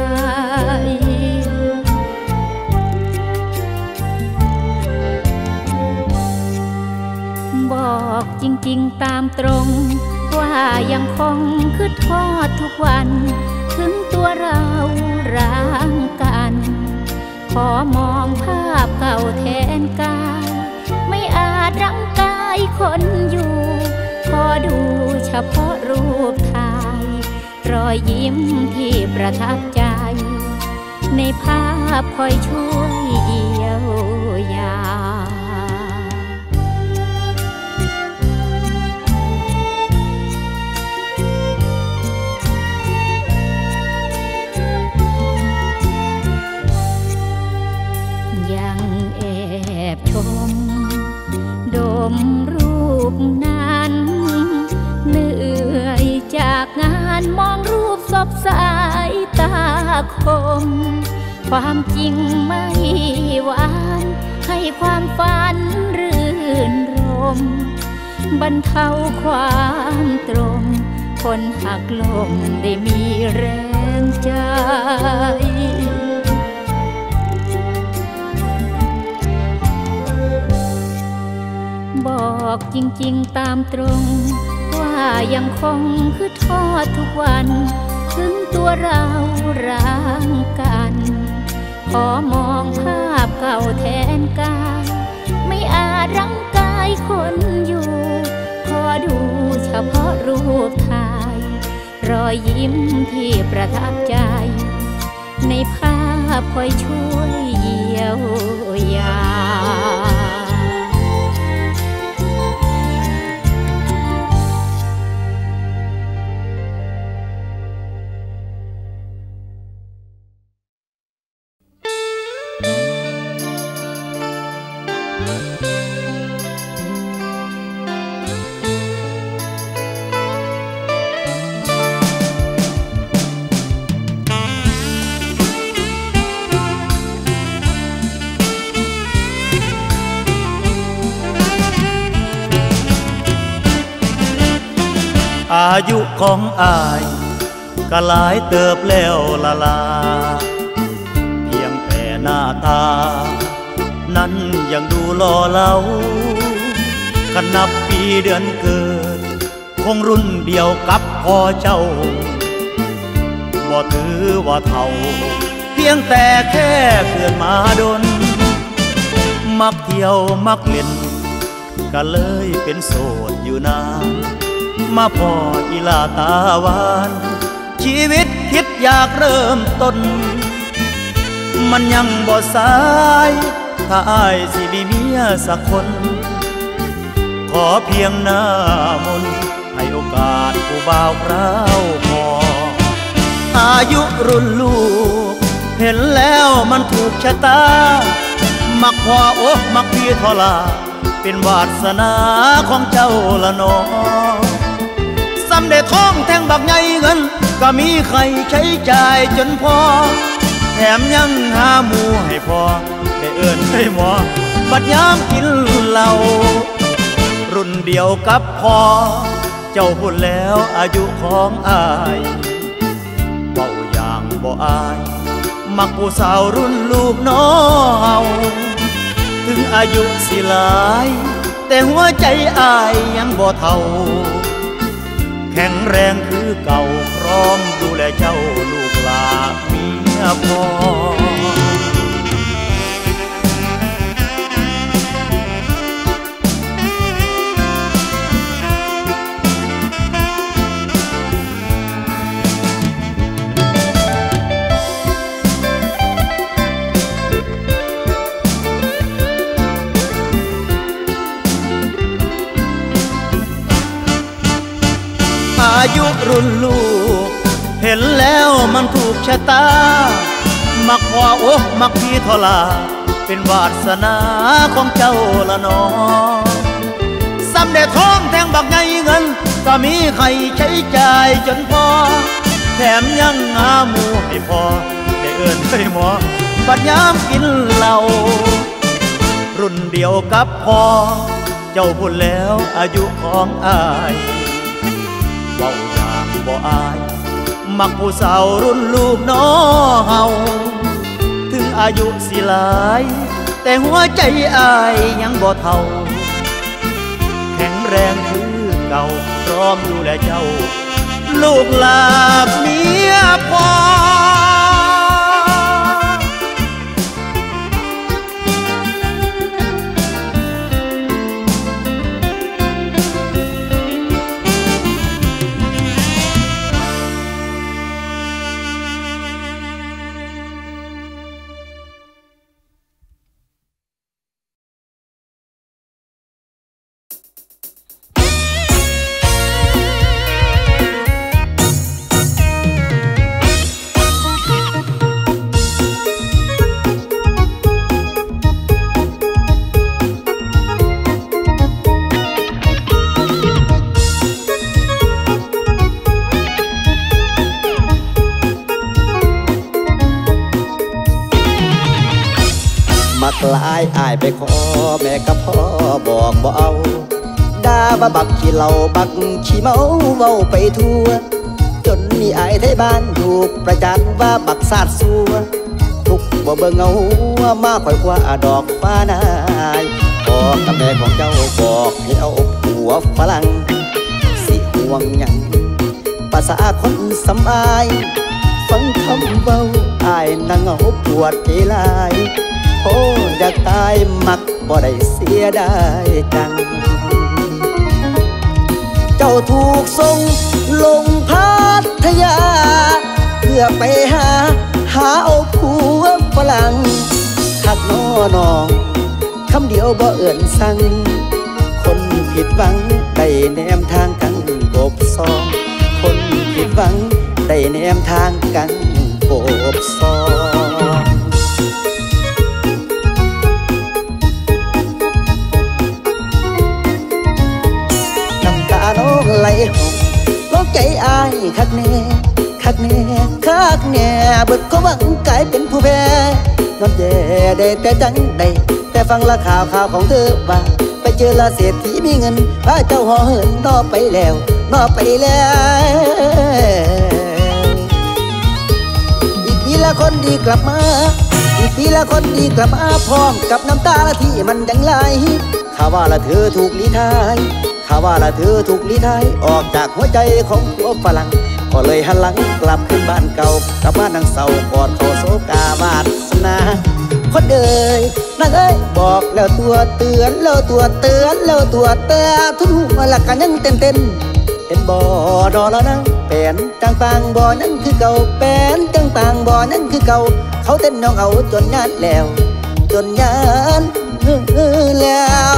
บอกจริงๆตามตรงว่ายังคงคือทอดทุกวันถึงตัวเราร้างกันขอมองภาพเก่าแทนกายไม่อาจรั้งกายคนอยู่ขอดูเฉพาะรูปถ่ายรอยยิ้มที่ประทับใจในภาพคอยช่วยเยียวยายังแอบชมดมรูปนั้นเหนื่อยจากงานมองรูปศพสายตาคมความจริงไม่หวานให้ความฝันรื่นรมบรรเทาความตรมคนหักลมได้มีแรงใจบอกจริงๆตามตรงว่ายังคงคือทอดทุกวันถึงตัวเราร้างกันขอมองภาพเก่าแทนกายไม่อาจรั้งกายคนอยู่ขอดูเฉพาะรูปถ่ายรอยยิ้มที่ประทับใจในภาพคอยช่วยเยียวยาอายุของอายก็หลายเติบแล้วละลาเพียงแต่หน้าตานั้นยังดูหล่อเหลาขนับปีเดือนเกิดคงรุ่นเดียวกับพ่อเจ้าบ่ถือว่าเท่าเพียงแต่แค่เกิดมาดนมักเที่ยวมักเล่นก็เลยเป็นโสดอยู่นานมาพออีลาตาหวานชีวิตคิดอยากเริ่มต้นมันยังบ่สายถ้าอ้ายสิมีเมียสักคนขอเพียงหน้ามนต์ให้โอกาสผู้บ่าวคราวพออายุรุ่นลูกเห็นแล้วมันถูกชะตามักพ่อโอ้มักพี่ทอลาเป็นวาสนาของเจ้าละน้องสำเร็จท้องแทงบักใหญ่เงินก็มีใครใช้จ่ายจนพอแถมยังหาหมูให้พอได้เอิ้นให้หมอบัดยามกินเหล้ารุ่นเดียวกับพ่อเจ้าพูดแล้วอายุของอายเบาอย่างบ่อายมักผู้สาวรุ่นลูกน้องถึงอายุสิหลายแต่หัวใจอายยังบ่เท่าแข็งแรงคือเก่าพร้อมดูแลเจ้าลูกหลานเมียพ่ออายุรุ่นลูกเห็นแล้วมันถูกชะตามักพ่อโอ้มักพี่ทอลาเป็นวาสนาของเจ้าละน้องสำเร็จท้องแทงบักใหญ่เงินก็มีใครใช้จ่ายจนพอแถมยังหาหมูให้พอได้เอิ้นให้หมอบัดยามกินเหล้ารุ่นเดียวกับพ่อเจ้าพูดแล้วอายุของอายเว้าอย่างบ่อายมักผู้สาวรุ่นลูกน้องเฮาถึงอายุสิหลายแต่หัวใจอายยังบ่เท่าแข็งแรงคือเก่าพร้อมดูแลเจ้าลูกหลานเมียพ่ออายไปขอแม่กับพ่อบอกบ่เอาด่าว่าบักขี้เหล้าบักขี้เมาเว้าไปทั่วจนมีอายไทยบ้านถูกประจานว่าบักสาดซัวทุกบ่เบิ่งเอามาค่อยกว่าดอกฟ้านายพ่อกับแม่ของเจ้าบอกให้เอาผัวฝรั่งสิห่วงหยังภาษาคนสำอายฟังคำเว้าอายนั่งเอาปวดใจลายโอ้อยากตายมักบ่ได้เสียดายจังเจ้าถูกส่งลงพัทยาเพื่อไปหาเอาผัวฝรั่งหักน้องคำเดียวบ่เอื่นสั่งคนผิดหวังได้แนมทางกันกบซองคนผิดหวังได้แนมทางกันกบซองน้ำตาน้องไหลหกร้องใจอายคักแน่คักแน่คักแน่เบิดก็หวังกลายเป็นผู้แพ้นอนแย่ได้แต่จังได้แต่ฟังละข่าวของเธอว่าไปเจอละเศรษฐีมีเงินพาเจ้าห่อเหินนอไปแล้วนอไปแล้วอีกปีละคนดีกลับมาอีกปีละคนดีกลับมาพร้อมกับน้ำตาละที่มันยังไหลข่าวว่าละเธอถูกลี้ทายข่าวว่าละเธอถูกลี้ทายออกจากหัวใจของผัวฝรั่งก็เลยหันหลังกลับขึ้นบ้านเก่ากลับบ้านนางเศร้ากอดเขาโศกาวาสนาคนเอ่ยนางเอ้ยบอกแล้วตัวเตือนแล้วตัวเตือนแล้วตัวเตือนทุกหัวหลักกันยังเต้นเห็นบ่ดอแล้วนะเป็นจังปางบ่นั่นคือเก่าเป็นจังปางบ่นั่นคือเก่าเขาเต้นน้องเอาจนยานแล้วจนยานแล้ว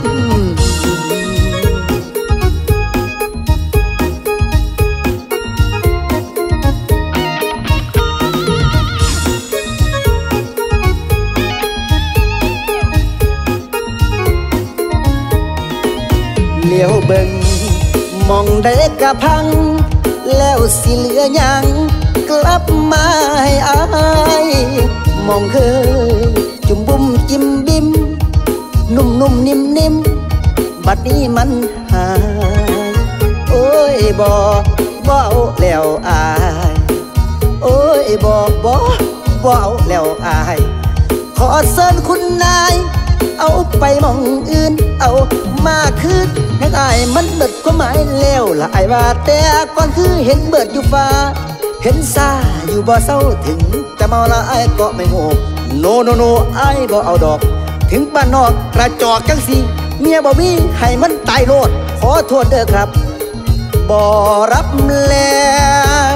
เลี้ยวเบิ่งมองได้กะพังแล้วสิเหลือยังกลับมาให้อายมองเคยจุ่มบุ้มจิ้มบิ้มนุ่มนิ่มบัดนี้มันหายโอ้ยบ่เอาแล้วอายโอ้ยบ่เอาแล้วอายขอเชิญคุณนายเอาไปมองอื่นเอามาคืนนักอายมันเบิดความหมายแล้วละอายว่าแต่ก่อนคือเห็นเบิดอยู่ฟ้าเห็นซาอยู่บ่เศร้าถึงแต่เมาละอายก็ไม่โง่โนอายบ่เอาดอกถึงบ้านนอกกระจอกจังสิเมียบ่มีให้มันตายโลดขอโทษเด้อครับบ่รับแล้ว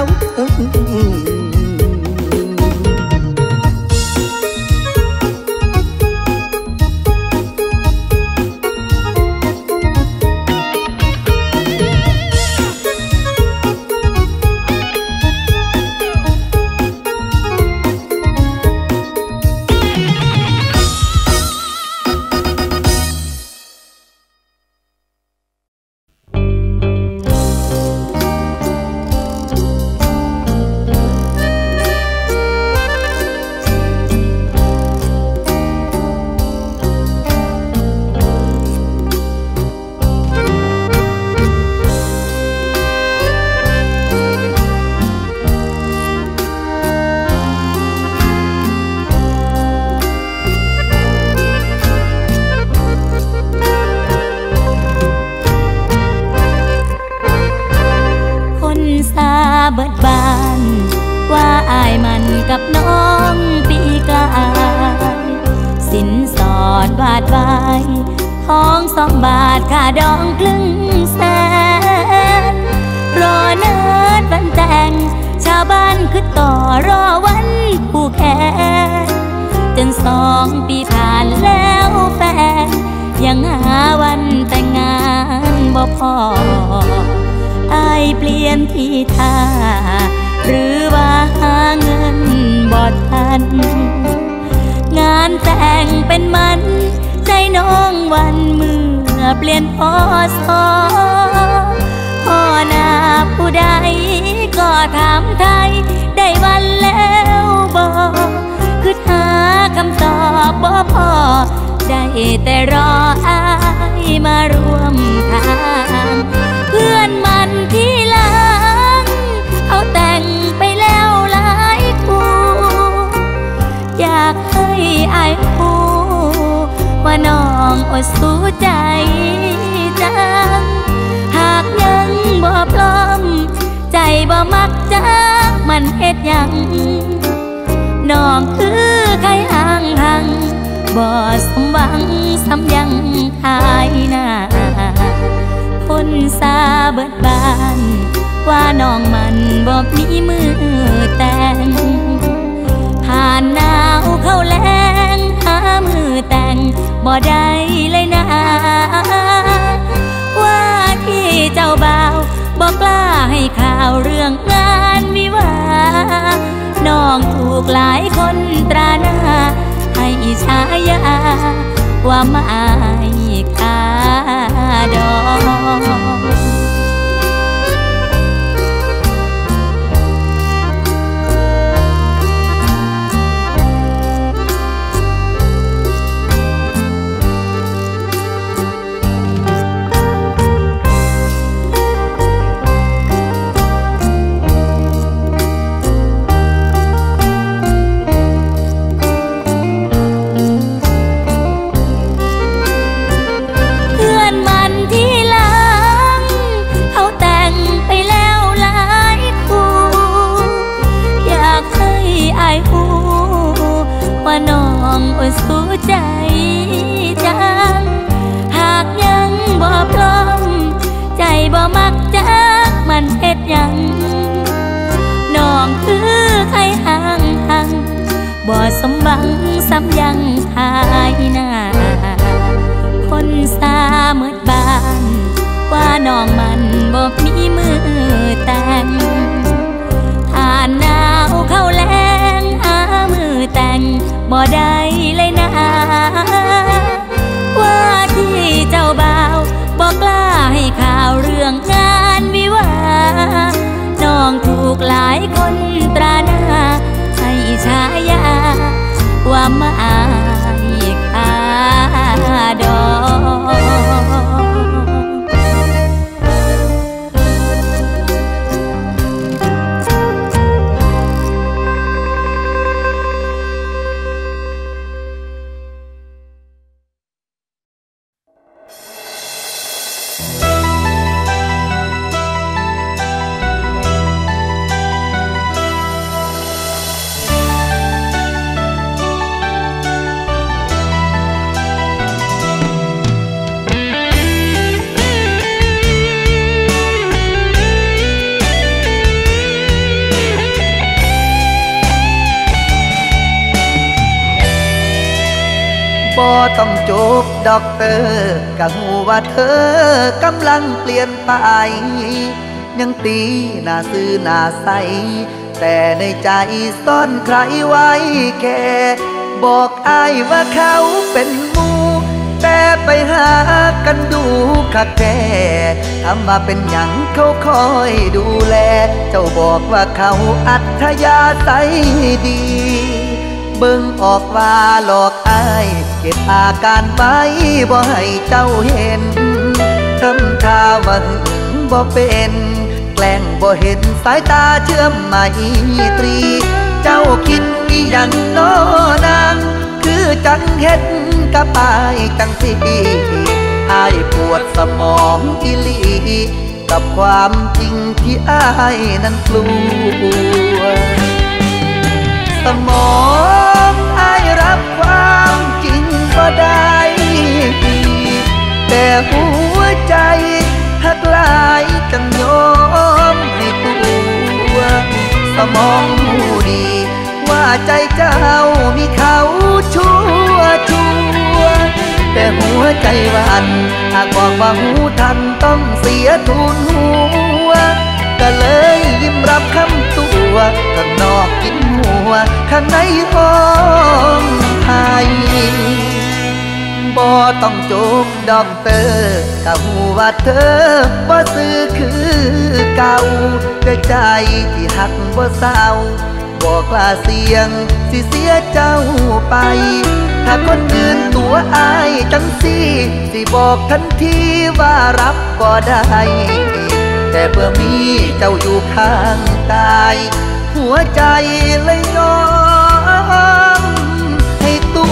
เบิดบานว่าอายมันกับน้องปีกายสินสอดบาทใบทอง2 บาทค่าดองครึ่งแสนรอเนิดวันแต่งชาวบ้านคือต่อรอวันผู้แค่จน2 ปีผ่านแล้วแฟนยังหาวันแต่งงานบ่พออายเปลี่ยนที่ท่าหรือว่าหาเงินบ่ทันงานแต่งเป็นมันใจน้องวันเมื่อเปลี่ยนพศพ่อหน้าผู้ใดก็ถามไทยได้วันแล้วบ่คือหาคำตอบบ่พอแต่รออายมาร่วมทางเพื่อนมันที่หลังเอาแต่งไปแล้วหลายคู่อยากให้อายรู้ว่าน้องอดสู้ใจจังหากยังบ่พร้อมใจบ่มักจักมันเฮ็ดหยังน้องคือใครห่างหังบ่สมหวังซ้ำยังขายหน้าคนซาเบิดบานว่าน้องมันบ่มีมือแต่งผ่านหนาวเข้าแลงหามือแต่งบ่ได้เลยนะว่าที่เจ้าบ่าวบ่กล้าให้ข่าวเรื่องงานวิวาน้องถูกหลายคนตราหน้าให้ฉายาว่าไม่ค่าดอกน้องอดสู้ใจจังหากยังบ่พร้อมใจบ่มักจักมันเฮ็ดหยังน้องคือใครห่างหังบ่สมหวังซ้ำยังขายหน้าคนซาเมิดบ้านว่าน้องมันบ่มีมือแต่งผ่านหนาวเข้าแลงหามือแต่งบ่ได้เลยนะว่าที่เจ้าบ่าวบ่กล้าให้ข่าวเรื่องงานวิวาน้องถูกหลายคนตราหน้าให้ฉายาว่าไม่ค่าดอกบ่ต้องจบด็อกเตอร์ก็หูว่าเธอกำลังเปลี่ยนไปยังตีหน้าซื่อหน้าใสแต่ในใจซ่อนใครไว้แค่บอกอ้ายว่าเขาเป็นหมู่แต่ไปหากันดูคักแท้ทำมาเป็นหยังเขาคอยดูแลเจ้าบอกว่าเขาอัธยาศัยดีเบิ่งออกว่าหลอกอ้ายเก็บอาการไว้บ่ให้เจ้าเห็นทำท่าว่าบ่เป็นแกล้งบ่เห็นสายตาเชื่อมไมตรีเจ้าคิดอีหยังน้อนางคือจังเฮ็ดกับอ้ายจังสิอ้ายปวดสมองอีหลีกับความจริงที่อ้ายนั้นกลัวสมองอ้ายรับความจริงก็ได้แต่หัวใจหักหลายจังยอมให้ตัวสมองหูดีว่าใจเจ้ามีเขาชั่วแต่หัวใจวันหากบอกว่าหูทันต้องเสียทุนหัวก็เลยยิ้มรับคำตัวข้างนอกกินหัวข้างในห้องไห้บ่ต้องจบด็อกเตอร์ก็หูว่าเธอบ่ซื่อคือเก่าแต่ใจที่หักบ่เศร้าบอกกล้าเสี่ยงสิเสียเจ้าไปถ้าคนอื่นตัวอายจังสิบอกทันทีว่ารับก็ได้แต่เพื่อมีเจ้าอยู่ข้างกายหัวใจเลยยอมให้ตัว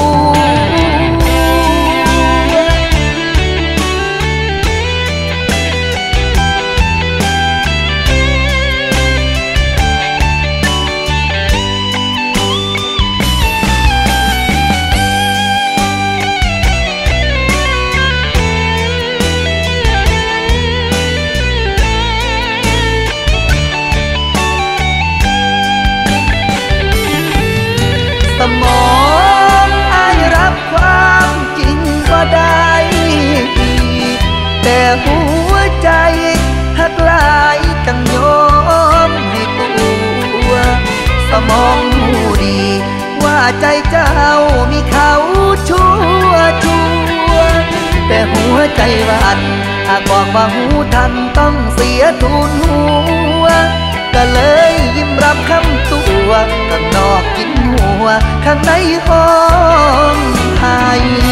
สมองอายรับความจริงก็ได้แต่หัวใจหักหลายจังยอมให้ตัวสมองหูดีว่าใจเจ้ามีเขาชั่วแต่หัวใจหวั่นหากบอกว่าหูทันต้องเสียทุนหัวก็เลยยิ้มรับคำตัวข้างนอกกินหัวข้างในห้องไห้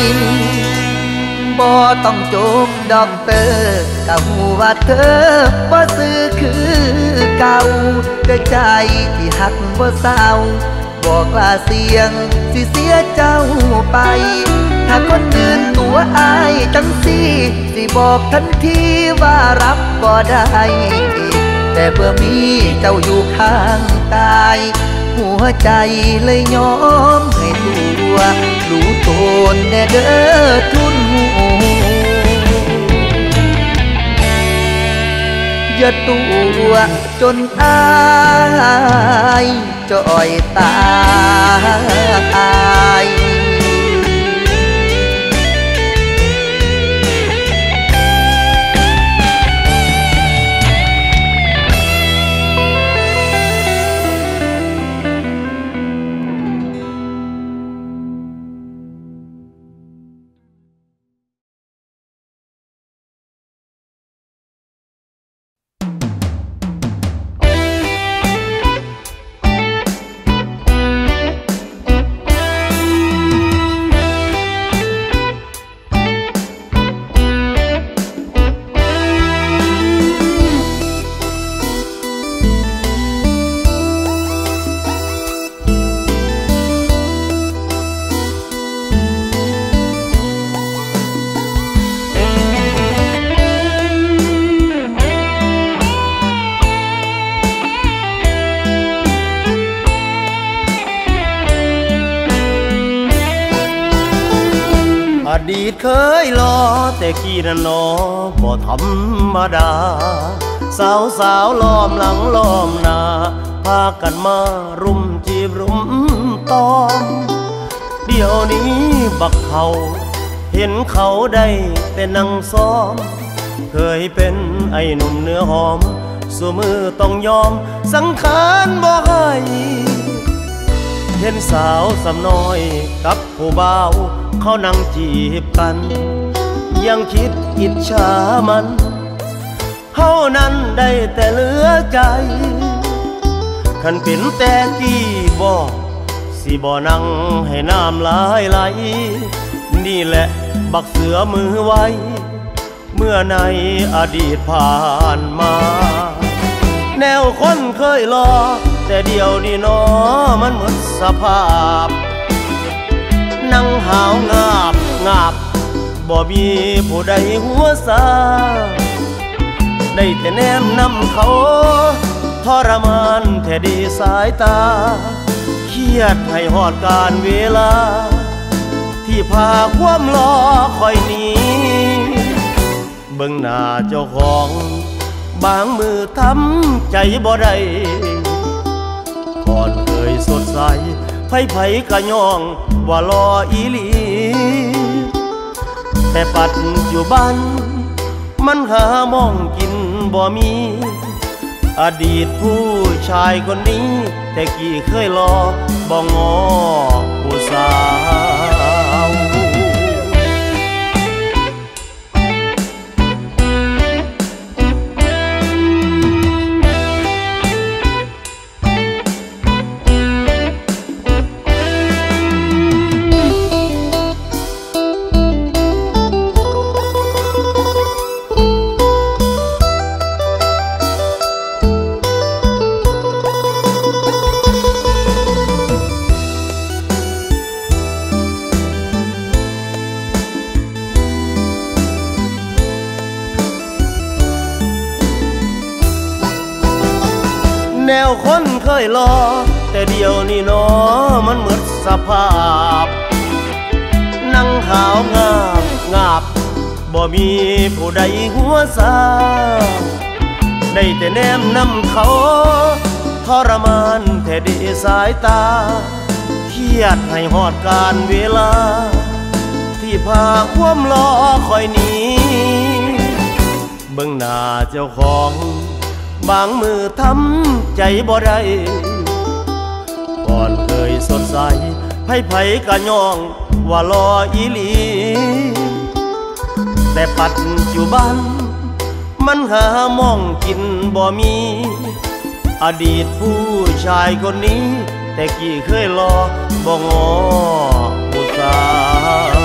บ่ต้องโจมดอกเตอร์ก็หูว่าเธอบ่ซื้อคือเก่าแต่ใจที่หักบ่เศร้าบ่กล้าเสี่ยงสิเสียเจ้าไปถ้าคนอื่นตัวอายจังสิบอกทันทีว่ารับก็ได้แต่เพื่อมีเจ้าอยู่ข้างกายหัวใจเลยยอมให้ตัวรู้ตนแน่เด้อทุนหูอย่าตัวจนอายจอยตายอดีตเคยรอแต่กี้นั้นนอบ่ธรรมดาสาวล้อมหลังล้อมหน้าพากันมารุมจีบรุมตอมเดี๋ยวนี้บักเขาเห็นเขาได้แต่นั่งซ้อมเคยเป็นไอ้หนุ่มเนื้อหอมสู้มือต้องยอมสังขารบ่ให้เห็นสาวสำน้อยกับผู้บ่าวเขานั่งจีบกันยังคิดอิจฉามันเฮานั้นได้แต่เหลือใจคันเป็นแต่กี้บอกสิบ่นั่งให้น้ำลายไหลนี่แหละบักเสือมือไว้เมื่อในอดีตผ่านมาแนวคนเคยรอแต่เดียวนี้น้อมันหมดสภาพนั่งหาวงาบบ่มีผู้ใดหัวซาได้แต่แนมนำเขาทรมานแท้ดีสายตาเครียดให้หอดการเวลาที่พาความรอคอยหนีเบิ่งหน้าเจ้าของบางมือทำใจบ่ได้ก่อนเคยสดใสไผกะย่องว่ารออีหลีแต่ปัจจุบันมันหามองกินบ่มีอดีตผู้ชายคนนี้แต่กี่เคยรอบ่งอผู้สาวแนวคนเคยรอแต่เดียวนี่น้อมันหมดสภาพนั่งขาวงาบงาบบ่มีผู้ใดหัวซาได้แต่แนมนำเขาทรมานแท้ดีสายตาเครียดให้หอดการเวลาที่พาความรอคอยหนีเบิ่งหน้าเจ้าของบางมือทำใจบ่ได้ก่อนเคยสดใสไผกะย่องว่ารออีหลีแต่ปัจจุบันมันหามองกินบ่มีอดีตผู้ชายคนนี้แต่กี่เคยรอบ่งออุตสาห์